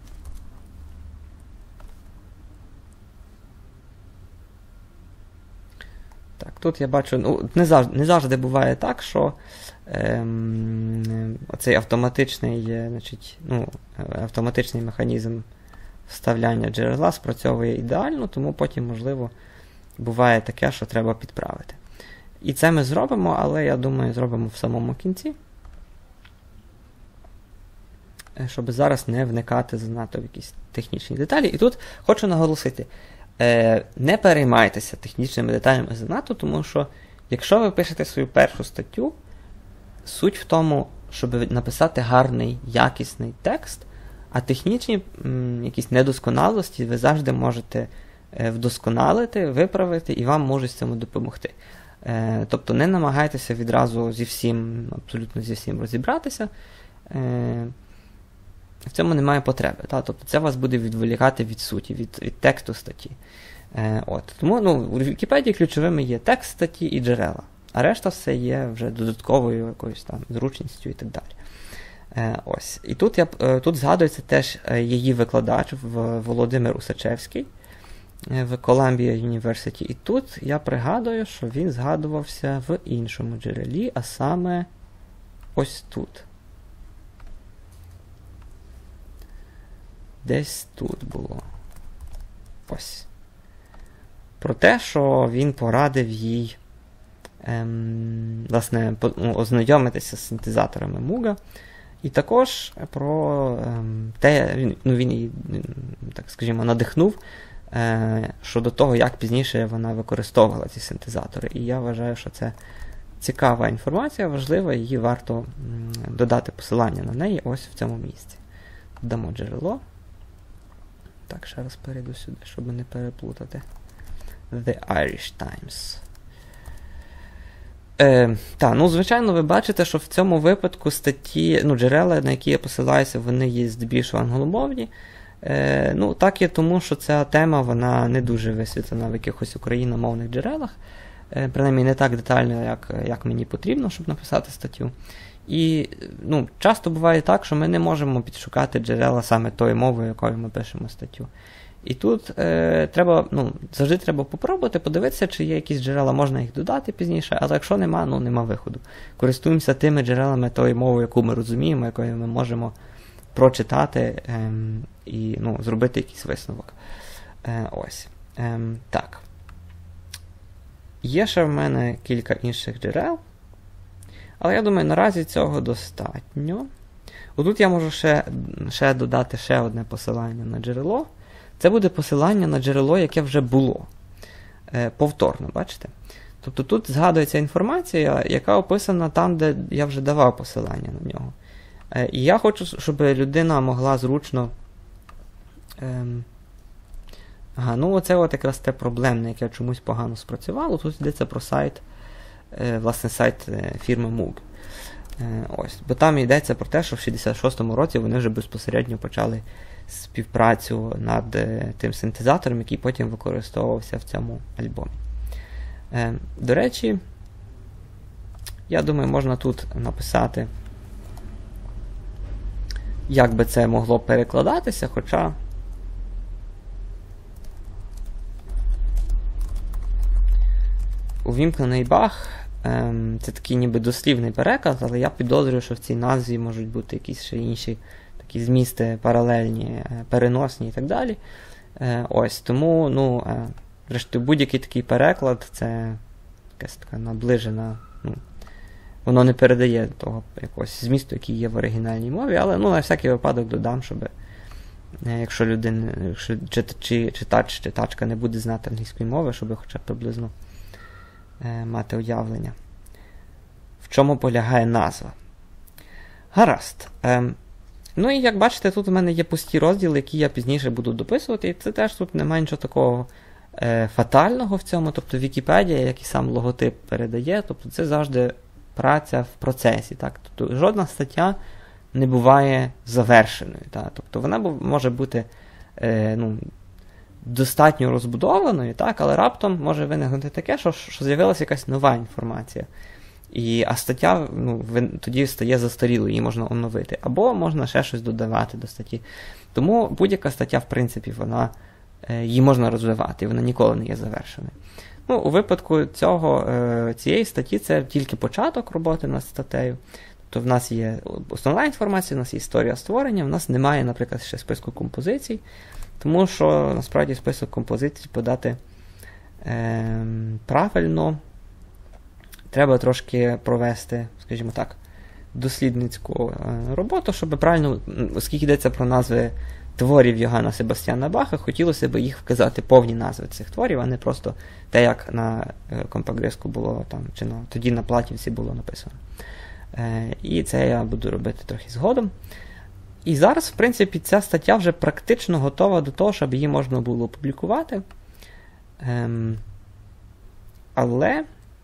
Так, тут я бачу, не завжди буває так, що оцей автоматичний механізм вставляння джерела спрацьовує ідеально, тому потім, можливо, буває таке, що треба підправити. І це ми зробимо, але, я думаю, зробимо в самому кінці, щоб зараз не вникати занадто в якісь технічні деталі. І тут хочу наголосити, не переймайтеся технічними деталями занадто, тому що, якщо ви пишете свою першу статтю, суть в тому, щоб написати гарний, якісний текст, а технічні якісь недосконалості ви завжди можете вдосконалити, виправити, і вам можуть з цьому допомогти. Тобто не намагайтеся відразу абсолютно зі всім розібратися. В цьому немає потреби. Тобто це вас буде відволікати від суті, від тексту статті. Тому у Вікіпедії ключовими є текст статті і джерела, а решта все є вже додатковою якоюсь там зручністю і так далі. Ось. І тут згадується теж її викладач Володимир Усачевський в Columbia University. І тут я пригадую, що він згадувався в іншому джерелі, а саме ось тут. Десь тут було. Ось. Про те, що він порадив їй власне, ознайомитися з синтезаторами Муга. І також про те, він її, так скажімо, надихнув щодо того, як пізніше вона використовувала ці синтезатори. І я вважаю, що це цікава інформація, важлива, її варто додати посилання на неї ось в цьому місці. Додамо джерело. Так, ще раз перейду сюди, щоб не переплутати. The Irish Times. Звичайно, ви бачите, що в цьому випадку статті, джерела, на які я посилаюся, вони є здебільшого англомовні. Так є тому, що ця тема, вона не дуже висвітлена в якихось україномовних джерелах. Принаймні, не так детально, як мені потрібно, щоб написати статтю. І часто буває так, що ми не можемо підшукати джерела саме тої мови, якою ми пишемо статтю. І тут завжди треба попробувати, подивитися, чи є якісь джерела, можна їх додати пізніше, але якщо нема, нема виходу. Користуємося тими джерелами тої мови, яку ми розуміємо, якою ми можемо прочитати і зробити якийсь висновок. Ось. Так. Є ще в мене кілька інших джерел, але я думаю, наразі цього достатньо. Отут я можу ще додати ще одне посилання на джерело. Це буде посилання на джерело, яке вже було. Повторно, бачите? Тобто тут згадується інформація, яка описана там, де я вже давав посилання на нього. І я хочу, щоб людина могла зручно. Оце от якраз те проблемне, яке чомусь погано спрацювало. Тут йдеться про сайт, власне, сайт фірми Moog. Ось. Бо там йдеться про те, що в 66-му році вони вже безпосередньо почали співпрацю над тим синтезатором, який потім використовувався в цьому альбомі. До речі, я думаю, можна тут написати, як би це могло перекладатися, хоча увімкнений баг це такий ніби дослівний переклад, але я підозрюю, що в цій назві можуть бути якісь ще інші такі змісти паралельні, переносні і так далі. Ось, тому, зрештою, будь-який такий переклад, це якась така наближена, воно не передає того якогось змісту, який є в оригінальній мові, але, на всякий випадок додам, щоб, якщо читачка не буде знати англійської мови, щоб хоча б приблизно мати уявлення, в чому полягає назва. Гаразд. І як бачите, тут у мене є пусті розділи, які я пізніше буду дописувати, і це теж тут немає нічого такого фатального в цьому, тобто Вікіпедія, як і сам логотип передає, тобто це завжди праця в процесі, так? Тобто жодна стаття не буває завершеною, так? Тобто вона може бути достатньо розбудованою, так? Але раптом може виникнути таке, що з'явилася якась нова інформація. А стаття тоді стає застарілою, її можна оновити. Або можна ще щось додавати до статті. Тому будь-яка стаття, в принципі, її можна розвивати, вона ніколи не є завершеною. У випадку цієї статті це тільки початок роботи над статтею. Тобто в нас є основна інформація, в нас є історія створення, в нас немає, наприклад, ще списку композицій, тому що, насправді, список композицій подати правильно, треба трошки провести, скажімо так, дослідницьку роботу, щоб правильно, оскільки йдеться про назви творів Йоганна Себастьяна Баха, хотілося б їх вказати повні назви цих творів, а не просто те, як на компакт-диску було там, чи тоді на платівці було написано. І це я буду робити трохи згодом. І зараз, в принципі, ця стаття вже практично готова до того, щоб її можна було опублікувати. Але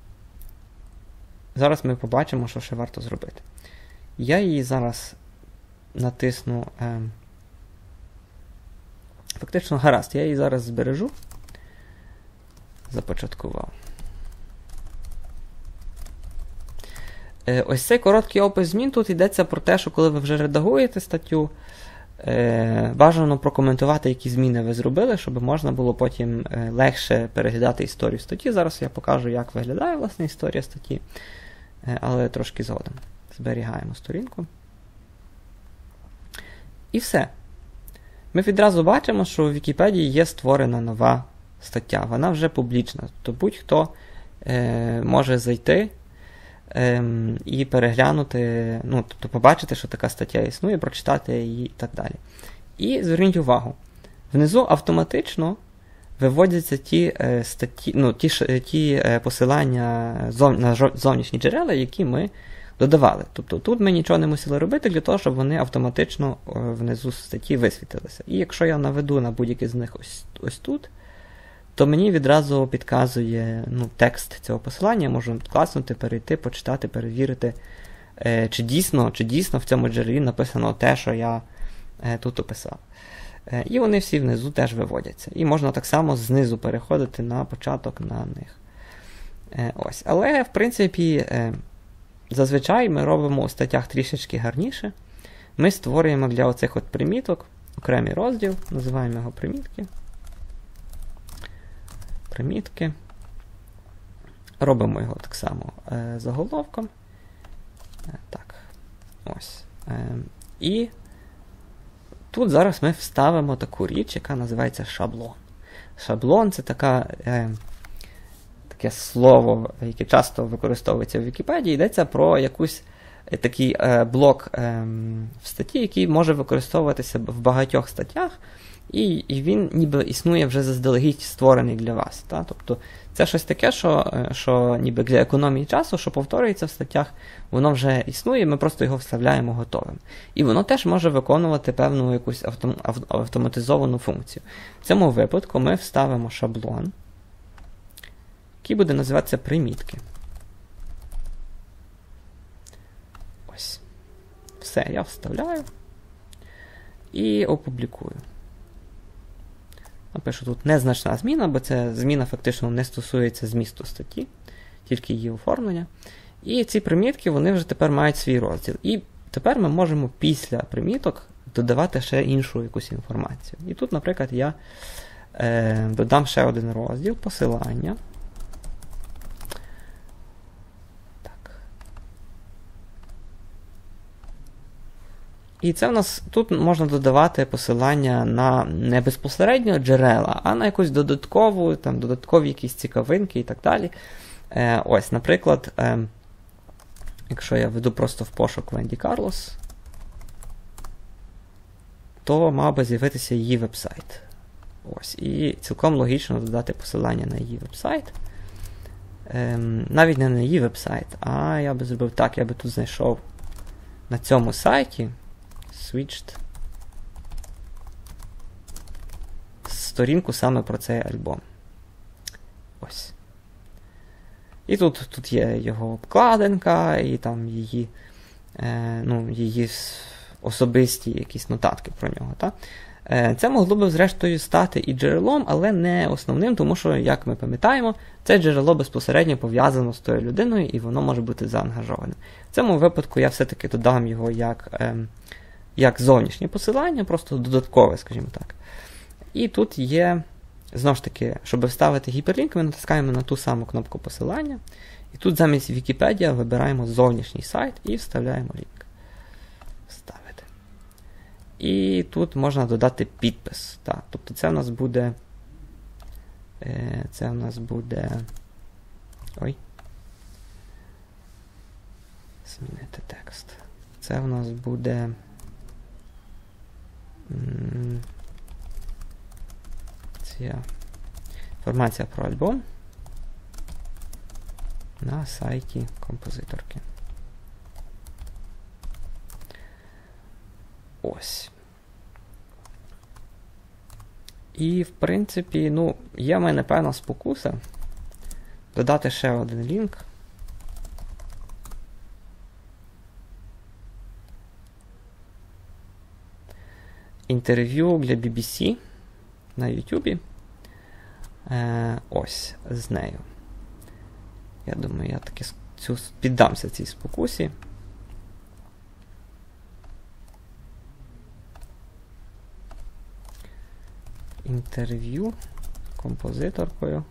зараз ми побачимо, що ще варто зробити. Я її зараз натисну. Фактично, гаразд, я її зараз збережу. Започаткував. Ось цей короткий опис змін, тут йдеться про те, що коли ви вже редагуєте статтю, бажано прокоментувати, які зміни ви зробили, щоб можна було потім легше переглядати історію статті. Зараз я покажу, як виглядає, власне, історія статті, але трошки згодом. Зберігаємо сторінку. І все. Ми відразу бачимо, що у Вікіпедії є створена нова стаття. Вона вже публічна. Тобто будь-хто може зайти і переглянути, тобто побачити, що така стаття існує, прочитати її і так далі. І зверніть увагу, внизу автоматично виводяться ті статті, ті посилання на зовнішні джерела, які ми додавали. Тобто тут ми нічого не мусили робити для того, щоб вони автоматично внизу статті висвітилися. І якщо я наведу на будь-який з них ось тут, то мені відразу підказує текст цього посилання, я можу класнути, перейти, почитати, перевірити, чи дійсно в цьому джерелі написано те, що я тут описав. І вони всі внизу теж виводяться. І можна так само знизу переходити на початок на них. Ось. Але, в принципі, зазвичай ми робимо у статтях трішечки гарніше. Ми створюємо для оцих от приміток окремий розділ, називаємо його примітки. Робимо його так само заголовком. Так. Ось. І тут зараз ми вставимо таку річ, яка називається шаблон. Шаблон – це таке слово, яке часто використовується в Вікіпедії. Йдеться про такий блок в статті, який може використовуватися в багатьох статтях. і він ніби існує вже заздалегідь створений для вас. Та? Тобто це щось таке, що ніби для економії часу, що повторюється в статтях, воно вже існує, ми просто його вставляємо готовим. І воно теж може виконувати певну якусь автоматизовану функцію. В цьому випадку ми вставимо шаблон, який буде називатися примітки. Ось. Все, я вставляю і опублікую. Напишу тут незначна зміна, бо ця зміна фактично не стосується змісту статті, тільки її оформлення. І ці примітки, вони вже тепер мають свій розділ. І тепер ми можемо після приміток додавати ще іншу якусь інформацію. І тут, наприклад, я додам ще один розділ, посилання. І це в нас тут можна додавати посилання на не безпосередньо джерела, а на якусь додаткову, там, додаткові якісь цікавинки і так далі. Ось, наприклад, якщо я веду просто в пошук Венді Карлос, то мав би з'явитися її веб-сайт. Ось, і цілком логічно додати посилання на її веб-сайт. Навіть не на її веб-сайт, а я би зробив так, я би тут знайшов на цьому сайті switched сторінку саме про цей альбом. Ось. І тут є його обкладинка, і там її, її особисті якісь нотатки про нього. Та? Це могло б, зрештою, стати і джерелом, але не основним, тому що, як ми пам'ятаємо, це джерело безпосередньо пов'язано з тою людиною, і воно може бути заангажоване. В цьому випадку я все-таки додам його як зовнішнє посилання, просто додаткове, скажімо так. І тут є, знову ж таки, щоб вставити гіперлінк, ми натискаємо на ту саму кнопку посилання, і тут замість Вікіпедія вибираємо зовнішній сайт і вставляємо лінк. Вставити. І тут можна додати підпис. Так, тобто це в нас буде ой. Змінити текст. Це в нас буде ця інформація про альбом на сайті композиторки. Ось. І, в принципі, є в мене певна спокуса додати ще один лінк. Інтерв'ю для BBC на YouTube. Ось, з нею. Я думаю, я таки піддамся цій спокусі. Інтерв'ю з композиторкою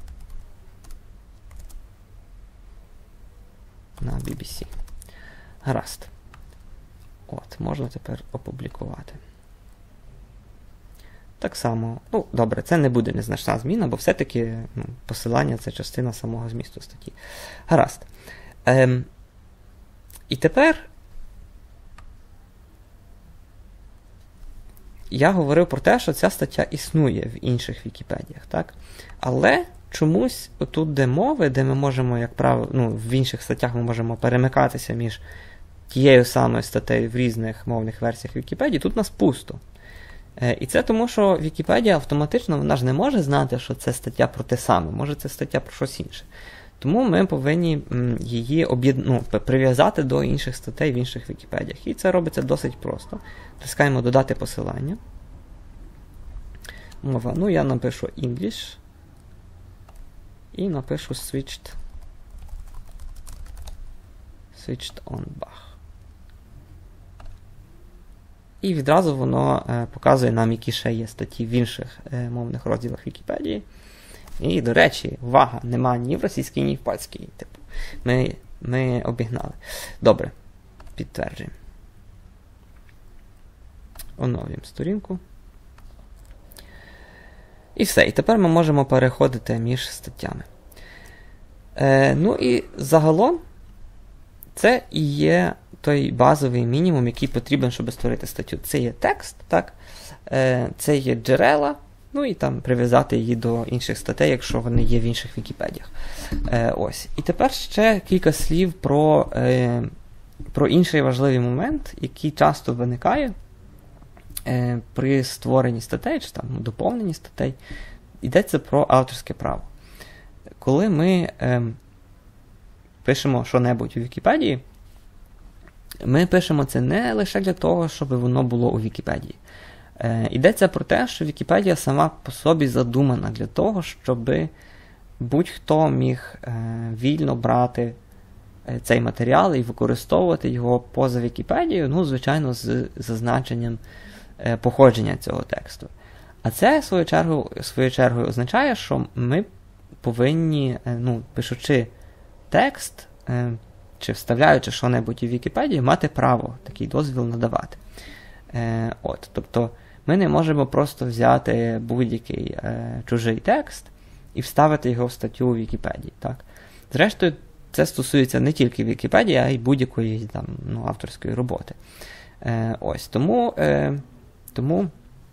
на BBC. Гаразд. От, можна тепер опублікувати. Так само, добре, це не буде незначна зміна, бо все-таки посилання – це частина самого змісту статті. Гаразд. І тепер я говорив про те, що ця стаття існує в інших Вікіпедіях, так? Але чомусь тут, де мови, де ми можемо, як правило, в інших статтях ми можемо перемикатися між тією самою статтею в різних мовних версіях Вікіпедії, тут у нас пусто. І це тому, що Вікіпедія автоматично, вона ж не може знати, що це стаття про те саме, може це стаття про щось інше. Тому ми повинні її прив'язати до інших статей в інших Вікіпедіях. І це робиться досить просто. Тискаємо «Додати посилання». Мова. Я напишу English. І напишу switched on Bach. І відразу воно показує нам, які ще є статті в інших мовних розділах Вікіпедії. І, до речі, увага, нема ні в російській, ні в польській. Ми обігнали. Добре, підтверджуємо. Оновлюємо сторінку. І все. І тепер ми можемо переходити між статтями. І загалом це і є той базовий мінімум, який потрібен, щоб створити статтю. Це є текст, так? Це є джерела, ну і там прив'язати її до інших статей, якщо вони є в інших Вікіпедіях. Ось. І тепер ще кілька слів про інший важливий момент, який часто виникає при створенні статей, чи там доповненні статей. Йдеться про авторське право. Коли ми пишемо що-небудь у Вікіпедії, ми пишемо це не лише для того, щоб воно було у Вікіпедії. Йдеться про те, що Вікіпедія сама по собі задумана для того, щоб будь-хто міг вільно брати цей матеріал і використовувати його поза Вікіпедією, ну, звичайно, з зазначенням походження цього тексту. А це, в свою чергу, означає, що ми повинні, пишучи текст, чи вставляючи що-небудь у Вікіпедію, мати право такий дозвіл надавати. Тобто, ми не можемо просто взяти будь-який чужий текст і вставити його в статтю у Вікіпедії. Так? Зрештою, це стосується не тільки Вікіпедії, а й будь-якої там, авторської роботи. Тому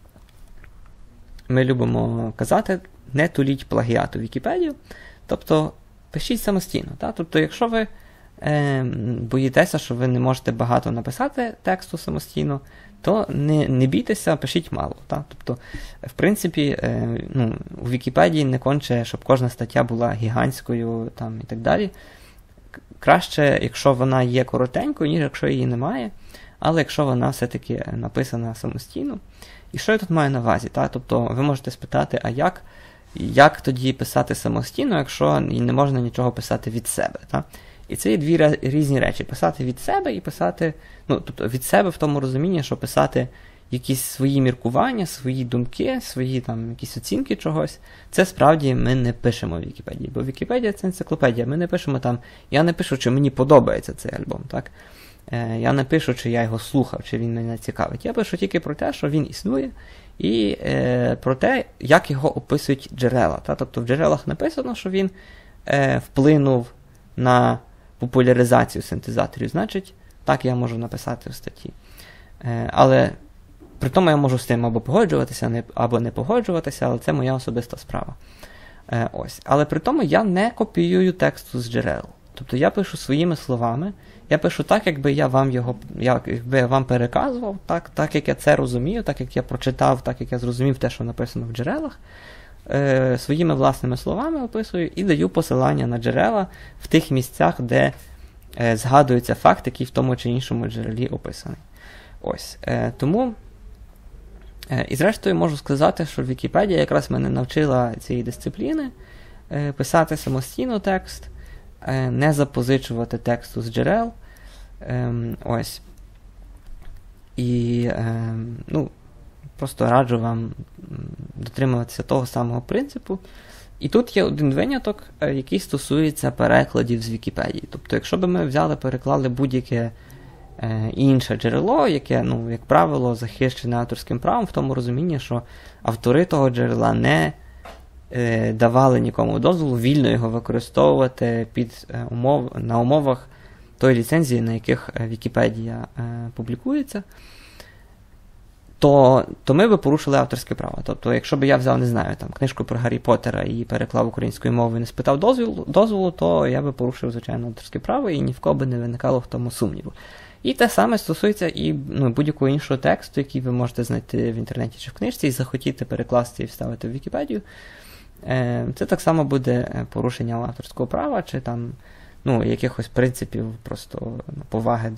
ми любимо казати, не туліть плагіат у Вікіпедію, тобто пишіть самостійно. Так? Тобто, якщо ви боїтеся, що ви не можете багато написати тексту самостійно, то не бійтеся, пишіть мало. Так? Тобто, в принципі, у Вікіпедії не конче, щоб кожна стаття була гігантською там, і так далі. Краще, якщо вона є коротенькою, ніж якщо її немає, але якщо вона все-таки написана самостійно. І що я тут маю на увазі? Так? Тобто, ви можете спитати, а як тоді писати самостійно, якщо не можна нічого писати від себе? Так? І це є дві різні речі. Писати від себе і писати, тобто від себе в тому розумінні, що писати якісь свої міркування, свої думки, свої там якісь оцінки чогось, це справді ми не пишемо в Вікіпедії. Бо Вікіпедія – це енциклопедія. Ми не пишемо там, я не пишу, чи мені подобається цей альбом, так? Я не пишу, чи я його слухав, чи він мене цікавить. Я пишу тільки про те, що він існує, і про те, як його описують джерела. Та? Тобто в джерелах написано, що він вплинув на популяризацію синтезаторів, значить, так я можу написати в статті. Але при тому я можу з тим або погоджуватися, або не погоджуватися, але це моя особиста справа. Але при тому я не копіюю тексту з джерел. Тобто я пишу своїми словами, я пишу так, якби я вам переказував, так як я це розумію, так як я прочитав, так як я зрозумів те, що написано в джерелах, своїми власними словами описую і даю посилання на джерела в тих місцях, де згадується факт, який в тому чи іншому джерелі описаний. Тому, і зрештою можу сказати, що Вікіпедія якраз мене навчила цієї дисципліни, писати самостійно текст, не запозичувати тексту з джерел. І, просто раджу вам дотримуватися того самого принципу. І тут є один виняток, який стосується перекладів з Вікіпедії. Тобто, якщо б ми переклали будь-яке інше джерело, яке, як правило, захищене авторським правом, в тому розумінні, що автори того джерела не давали нікому дозволу вільно його використовувати на умовах тої ліцензії, на яких Вікіпедія публікується, то ми би порушили авторське право. Тобто, якщо б я взяв, не знаю, там, книжку про Гаррі Поттера і переклав українською мовою і не спитав дозволу, то я би порушив, звичайно, авторське право і ні в кого би не виникало в тому сумніву. І те саме стосується і будь-якого іншого тексту, який ви можете знайти в інтернеті чи в книжці, і захотіти перекласти і вставити в Вікіпедію. Це так само буде порушення авторського права, чи там, якихось принципів просто поваги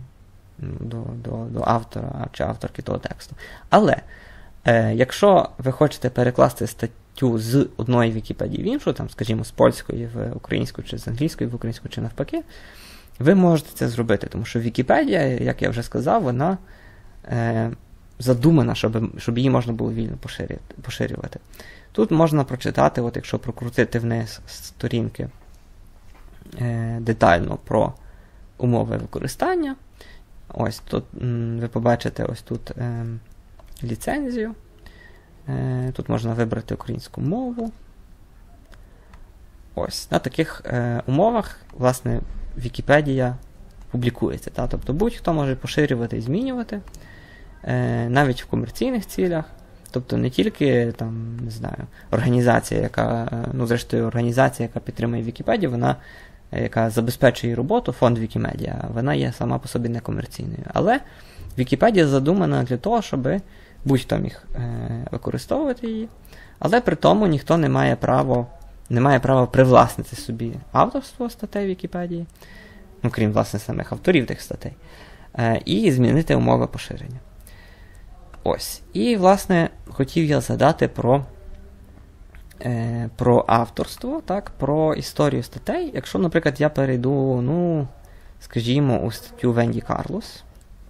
до автора чи авторки того тексту. Але, якщо ви хочете перекласти статтю з одної Вікіпедії в іншу, там, скажімо, з польської в українську, чи з англійської в українську, чи навпаки, ви можете це зробити, тому що Вікіпедія, як я вже сказав, вона задумана, щоб її можна було вільно поширювати. Тут можна прочитати, якщо прокрутити вниз сторінки детально про умови використання. Тут ви побачите ось тут ліцензію. Тут можна вибрати українську мову. На таких умовах, власне, Вікіпедія публікується. Та? Тобто будь-хто може поширювати і змінювати, навіть в комерційних цілях. Тобто не тільки там, не знаю, організація, яка підтримує Вікіпедію, вона, яка забезпечує її роботу, фонд Вікімедіа, вона є сама по собі некомерційною. Але Вікіпедія задумана для того, щоб будь-хто міг використовувати її, але при тому ніхто не має права привласнити собі авторство статей Вікіпедії, крім, власне, самих авторів тих статей, і змінити умови поширення. Ось. І, власне, хотів я згадати про авторство, так, про історію статей. Якщо, наприклад, я перейду, скажімо, у статтю Венді Карлос,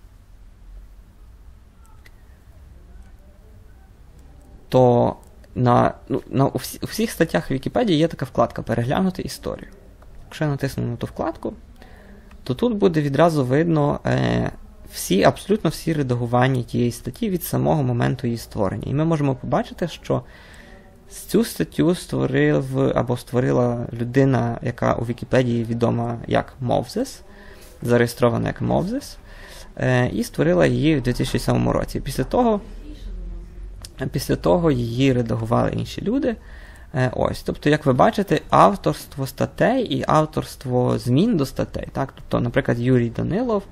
то у всіх статтях Вікіпедії є така вкладка «Переглянути історію». Якщо я натисну на ту вкладку, то тут буде відразу видно абсолютно всі редагування тієї статті від самого моменту її створення. І ми можемо побачити, що цю статтю створила людина, яка у Вікіпедії відома як Мовзес, зареєстрована як Мовзес, і створила її в 2007 році. Після того її редагували інші люди. Ось, тобто, як ви бачите, авторство статей і авторство змін до статей. Так? Тобто, наприклад, Юрій Данилов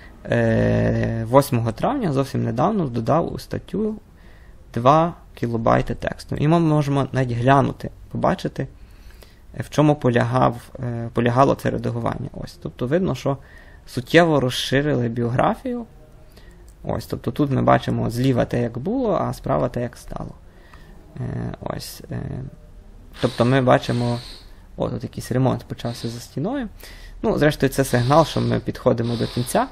8 травня, зовсім недавно, додав у статтю 2 кілобайти тексту. І ми можемо навіть глянути, побачити, в чому полягало це редагування. Ось, тобто, видно, що суттєво розширили біографію. Ось, тобто, тут ми бачимо зліва те, як було, а справа те, як стало. Ось. Тобто ми бачимо, тут якийсь ремонт почався за стіною. Зрештою, це сигнал, що ми підходимо до кінця.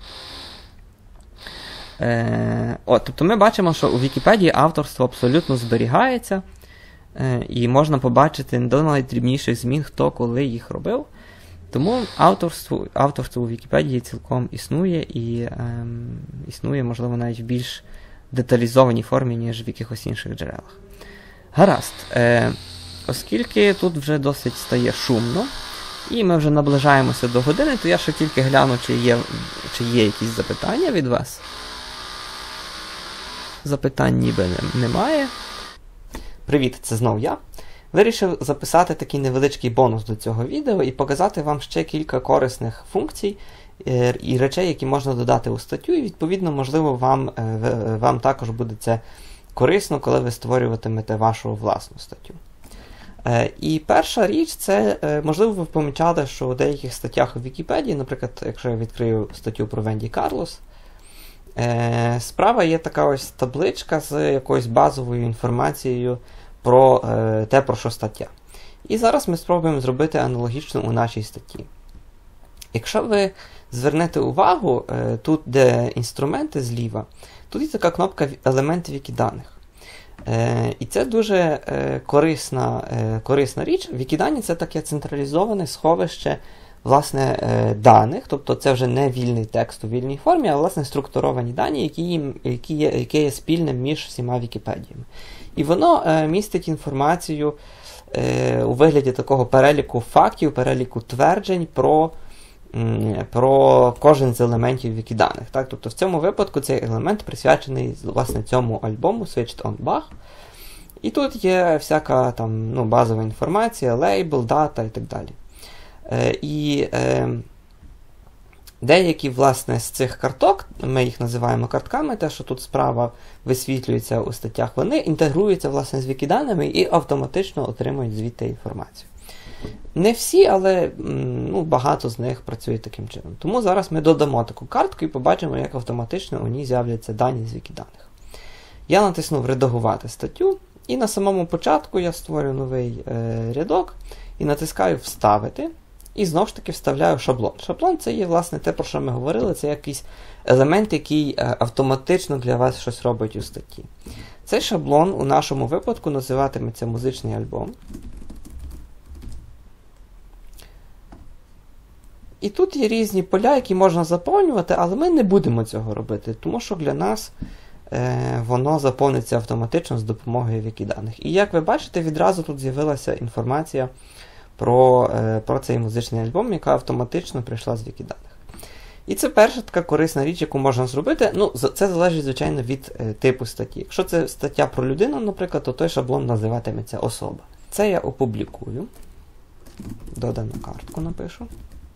Тобто ми бачимо, що у Вікіпедії авторство абсолютно зберігається, і можна побачити до найдрібніших змін, хто коли їх робив. Тому авторство у Вікіпедії цілком існує, і існує, можливо, навіть в більш деталізованій формі, ніж в якихось інших джерелах. Гаразд. Оскільки тут вже досить стає шумно, і ми вже наближаємося до години, то я ще тільки гляну, чи є якісь запитання від вас. Запитань ніби немає. Привіт, це знов я. Вирішив записати такий невеличкий бонус до цього відео і показати вам ще кілька корисних функцій і речей, які можна додати у статтю, і, відповідно, можливо, вам також буде це корисно, коли ви створюватимете вашу власну статтю. І перша річ, це, можливо, ви помічали, що у деяких статтях у Вікіпедії, наприклад, якщо я відкрию статтю про Венді Карлос, справа є така ось табличка з якоюсь базовою інформацією про те, про що стаття. І зараз ми спробуємо зробити аналогічно у нашій статті. Якщо ви звернете увагу, тут, де інструменти зліва, тут є така кнопка «Елемент Вікіданих». І це дуже корисна річ. Вікідані – це таке централізоване сховище, власне, даних, тобто це вже не вільний текст у вільній формі, а, власне, структуровані дані, які є спільним між всіма Вікіпедіями. І воно містить інформацію у вигляді такого переліку фактів, переліку тверджень про кожен з елементів Вікіданих. Так? Тобто в цьому випадку цей елемент присвячений, власне, цьому альбому Switched on Bach. І тут є всяка там, базова інформація, лейбл, дата і так далі. Деякі, власне, з цих карток, ми їх називаємо картками, те, що тут справа висвітлюється у статтях, вони інтегруються, власне, з вікіданими і автоматично отримують звідти інформацію. Не всі, але багато з них працюють таким чином. Тому зараз ми додамо таку картку і побачимо, як автоматично у ній з'являться дані з вікіданих. Я натиснув «Редагувати статтю», і на самому початку я створю новий рядок і натискаю «Вставити». І знову ж таки вставляю шаблон. Шаблон – це є, власне, те, про що ми говорили, це якийсь елемент, який автоматично для вас щось робить у статті. Цей шаблон у нашому випадку називатиметься «Музичний альбом». І тут є різні поля, які можна заповнювати, але ми не будемо цього робити, тому що для нас воно заповниться автоматично з допомогою вікіданих. І як ви бачите, відразу тут з'явилася інформація про цей музичний альбом, яка автоматично прийшла з вікіданих. І це перша така корисна річ, яку можна зробити. Ну, це залежить, звичайно, від типу статті. Якщо це стаття про людину, наприклад, то той шаблон називатиметься особа. Це я опублікую. Додану картку напишу.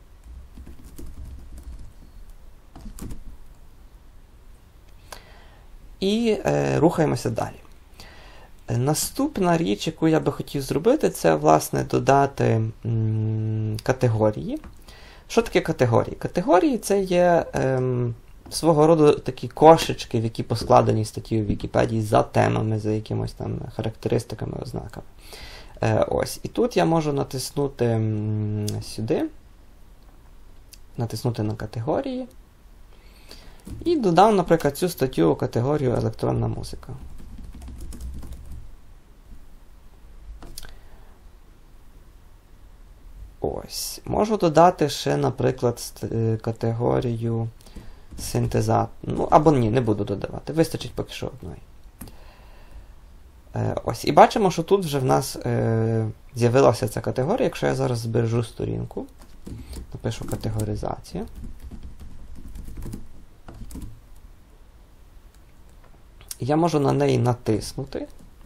І рухаємося далі. Наступна річ, яку я би хотів зробити, це, власне, додати категорії. Що таке категорії? Категорії – це є свого роду такі кошечки, в які поскладені статті у Вікіпедії за темами, за якимось там характеристиками, ознаками. Ось. І тут я можу натиснути сюди, натиснути на категорії, і додам, наприклад, цю статтю у категорію електронна музика. Ось. Можу додати ще, наприклад, категорію синтезатор. Ну, або ні, не буду додавати. Вистачить поки що одної. Ось. І бачимо, що тут вже в нас з'явилася ця категорія. Якщо я зараз збережу сторінку, напишу категоризацію. Я можу на неї натиснути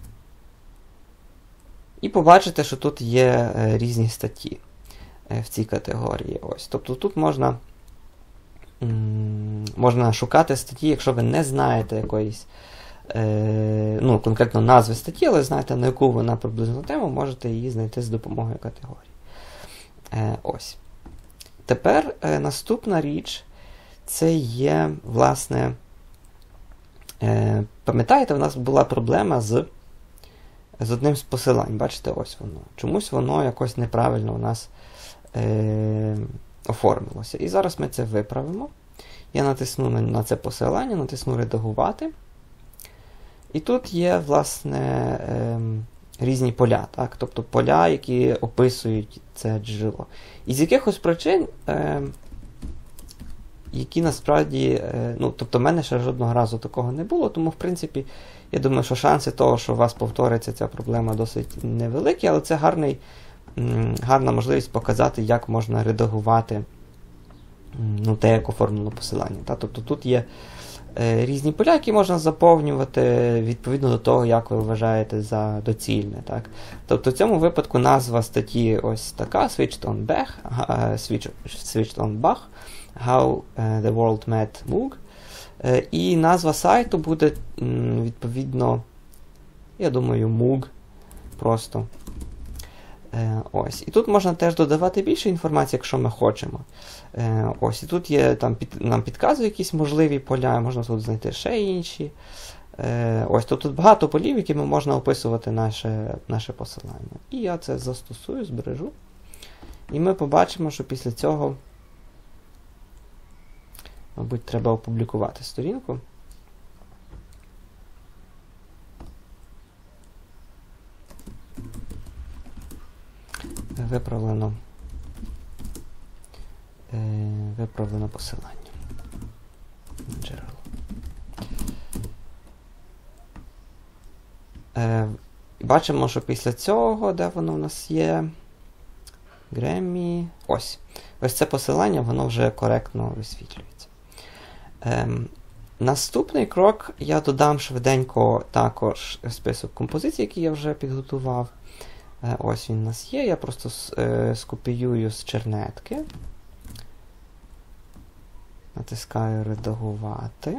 і побачити, що тут є різні статті в цій категорії. Ось. Тобто тут можна шукати статті, якщо ви не знаєте якоїсь конкретно назви статті, але знаєте, на яку вона приблизно тему, можете її знайти з допомогою категорії. Ось. Тепер наступна річ, це є, власне, пам'ятаєте, в нас була проблема з одним з посилань. Бачите, ось воно. Чомусь воно якось неправильно у нас оформилося. І зараз ми це виправимо. Я натисну на це посилання, натисну редагувати. І тут є, власне, різні поля. Так? Тобто поля, які описують це джерело. І з якихось причин, які насправді, тобто в мене ще жодного разу такого не було, тому, в принципі, я думаю, що шанси того, що у вас повториться ця проблема, досить невеликі, але це гарна можливість показати, як можна редагувати те, як оформлено посилання. Тобто тут є різні поля, які можна заповнювати відповідно до того, як ви вважаєте за доцільне. Так? Тобто в цьому випадку назва статті ось така: Switched on Bach, How the World Met Moog. І назва сайту буде, відповідно, я думаю, Moog просто. Ось. І тут можна теж додавати більше інформації, якщо ми хочемо. Ось. І тут є, нам підказує якісь можливі поля, можна тут знайти ще інші. Ось. Тут багато полів, якими можна описувати наше посилання. І я це застосую, збережу. І ми побачимо, що після цього, мабуть, треба опублікувати сторінку. Виправлено посилання. Джерело. Бачимо, що після цього, де воно в нас є, Grammy, ось це посилання, воно вже коректно висвітлюється. Наступний крок, я додам швиденько також список композицій, які я вже підготував. Ось він у нас є, я просто скопіюю з чернетки. Натискаю редагувати.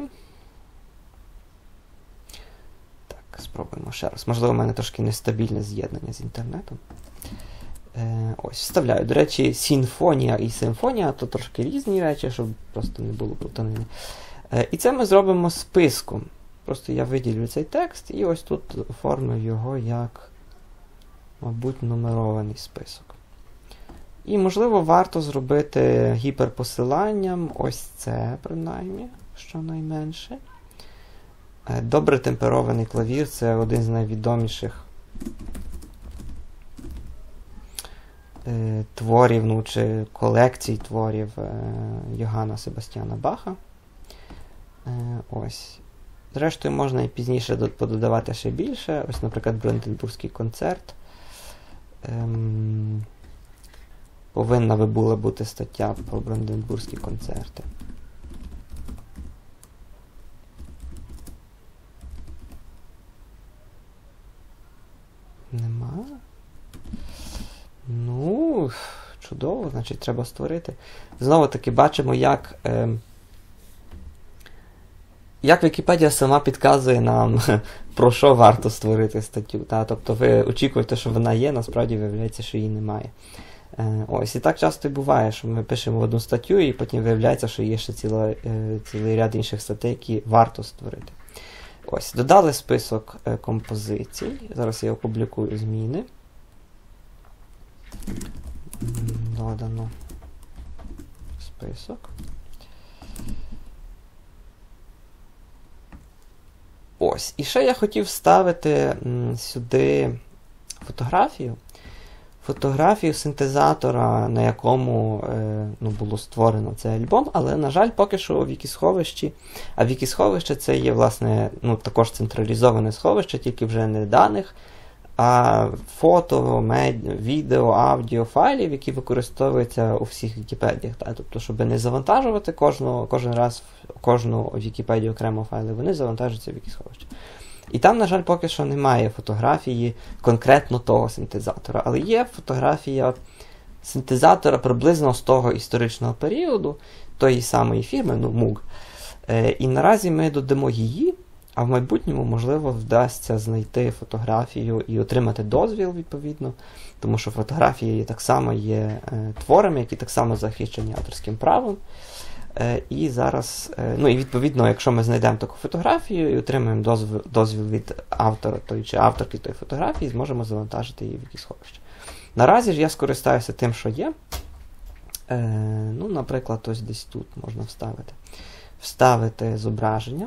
Так, спробуємо ще раз. Можливо, у мене трошки нестабільне з'єднання з інтернетом. Ось, вставляю. До речі, симфонія і симфонія, то трошки різні речі, щоб просто не було плутанини. І це ми зробимо списком. Просто я виділю цей текст і ось тут оформлю його як, мабуть, нумерований список. І, можливо, варто зробити гіперпосиланням ось це, принаймні, щонайменше. Добре темперований клавір – це один з найвідоміших творів, чи колекцій творів Йоганна Себастьяна Баха. Ось. Зрештою, можна і пізніше пододавати ще більше. Ось, наприклад, Бранденбурзький концерт. Повинна би була бути стаття про Бранденбурзькі концерти. Чудово, значить треба створити. Знову-таки бачимо, як Вікіпедія сама підказує нам, про що варто створити статтю. Тобто ви очікуєте, що вона є, насправді виявляється, що її немає. Ось, і так часто і буває, що ми пишемо одну статтю, і потім виявляється, що є ще цілий ряд інших статей, які варто створити. Ось, додали список композицій. Зараз я опублікую зміни. Додано список. Ось. І ще я хотів вставити сюди фотографію. Фотографію синтезатора, на якому було створено цей альбом, але, на жаль, поки що у Вікісховищі. А Вікісховище це є, власне, також централізоване сховище, тільки вже не даних, а фото, відео, аудіо файлів, які використовуються у всіх Вікіпедіях. Тобто, щоб не завантажувати кожен раз кожну Вікіпедію окремо файли, вони завантажуються в Вікісховище. І там, на жаль, поки що немає фотографії конкретно того синтезатора, але є фотографія синтезатора приблизно з того історичного періоду, тої самої фірми, Moog. І наразі ми додамо її, а в майбутньому, можливо, вдасться знайти фотографію і отримати дозвіл, відповідно, тому що фотографії так само є творами, які так само захищені авторським правом. І зараз, і відповідно, якщо ми знайдемо таку фотографію і отримаємо дозвіл від автора чи авторки тої фотографії, зможемо завантажити її в Вікісховище. Наразі ж я скористаюся тим, що є. Наприклад, ось десь тут можна вставити зображення.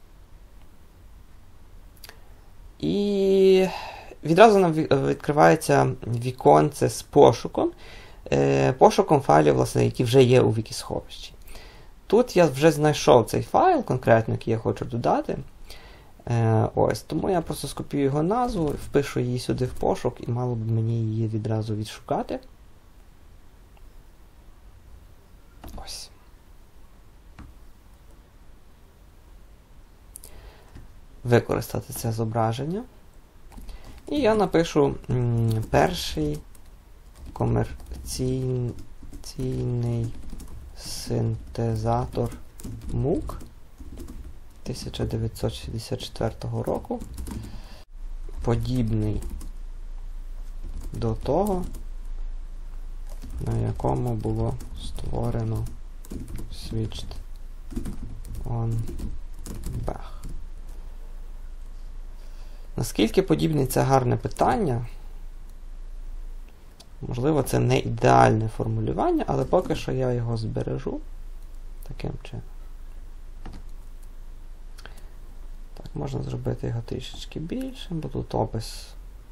І відразу нам відкривається віконце з пошуком файлів, власне, які вже є у Вікісховищі. Тут я вже знайшов цей файл, конкретно, який я хочу додати. Ось, тому я просто скопію його назву, впишу її сюди в пошук, і мало б мені її відразу відшукати. Ось. Використати це зображення. І я напишу перший комерційний синтезатор Moog 1964 року, подібний до того, на якому було створено Switched on Bach. Наскільки подібний, це гарне питання. Можливо, це не ідеальне формулювання, але поки що я його збережу таким чином. Так, можна зробити його трішечки більшим, бо тут опис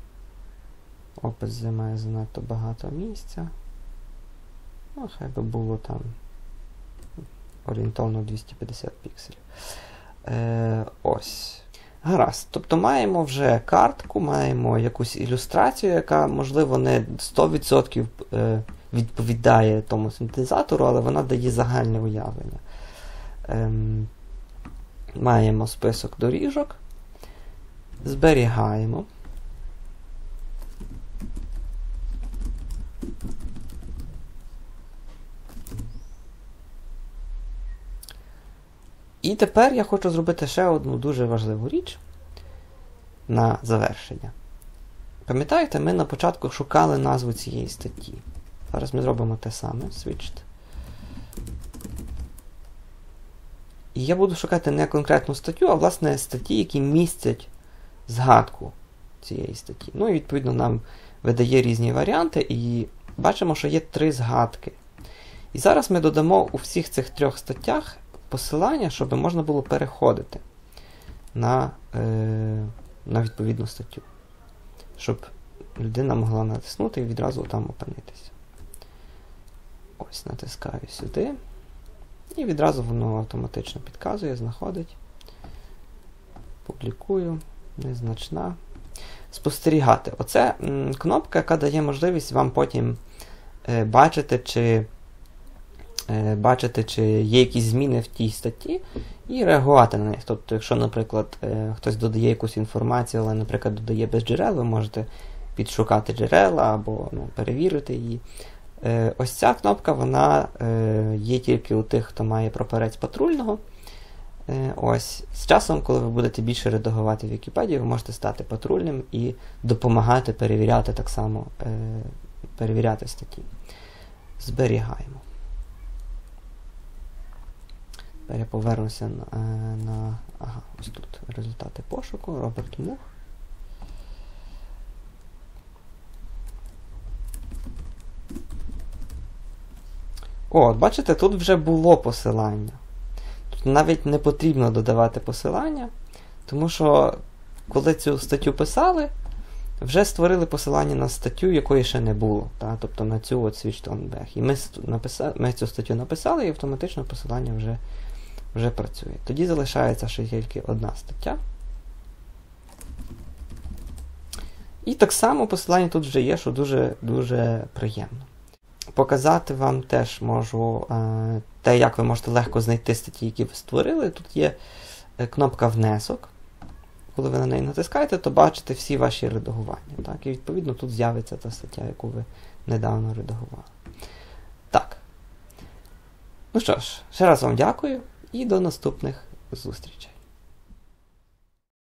займає занадто багато місця. Хай би було там орієнтовно 250 пікселів. Ось. Гаразд. Тобто маємо вже картку, маємо якусь ілюстрацію, яка, можливо, не 100% відповідає тому синтезатору, але вона дає загальне уявлення. Маємо список доріжок, зберігаємо. І тепер я хочу зробити ще одну дуже важливу річ на завершення. Пам'ятаєте, ми на початку шукали назву цієї статті. Зараз ми зробимо те саме, switched. І я буду шукати не конкретну статтю, а, власне, статті, які містять згадку цієї статті. І, відповідно, нам видає різні варіанти, і бачимо, що є 3 згадки. І зараз ми додамо у всіх цих 3 статтях посилання, щоб можна було переходити на відповідну статтю. Щоб людина могла натиснути і відразу там опинитися. Ось, натискаю сюди. І відразу воно автоматично підказує, знаходить. Публікую. Незначна. Спостерігати. Оце кнопка, яка дає можливість вам потім бачити, чи є якісь зміни в тій статті, і реагувати на них. Тобто, якщо, наприклад, хтось додає якусь інформацію, але, наприклад, додає без джерел, ви можете підшукати джерела або перевірити її. Ось ця кнопка, вона є тільки у тих, хто має прапорець патрульного. Ось, з часом, коли ви будете більше редагувати в Вікіпедії, ви можете стати патрульним і допомагати перевіряти так само, перевіряти статті. Зберігаємо. Тепер я повернуся на ось тут результати пошуку, Роберт Мух. От, бачите, тут вже було посилання. Тут навіть не потрібно додавати посилання, тому що, коли цю статтю писали, вже створили посилання на статтю, якої ще не було. Тобто на цю от Свічтонберг. І ми цю статтю написали, і автоматично посилання вже працює. Тоді залишається ще тільки одна стаття. І так само посилання тут вже є, що дуже приємно. Показати вам теж можу те, як ви можете легко знайти статті, які ви створили. Тут є кнопка «Внесок». Коли ви на неї натискаєте, то бачите всі ваші редагування. Так? І відповідно тут з'явиться та стаття, яку ви недавно редагували. Так. Ну що ж, ще раз вам дякую і до наступних зустрічей.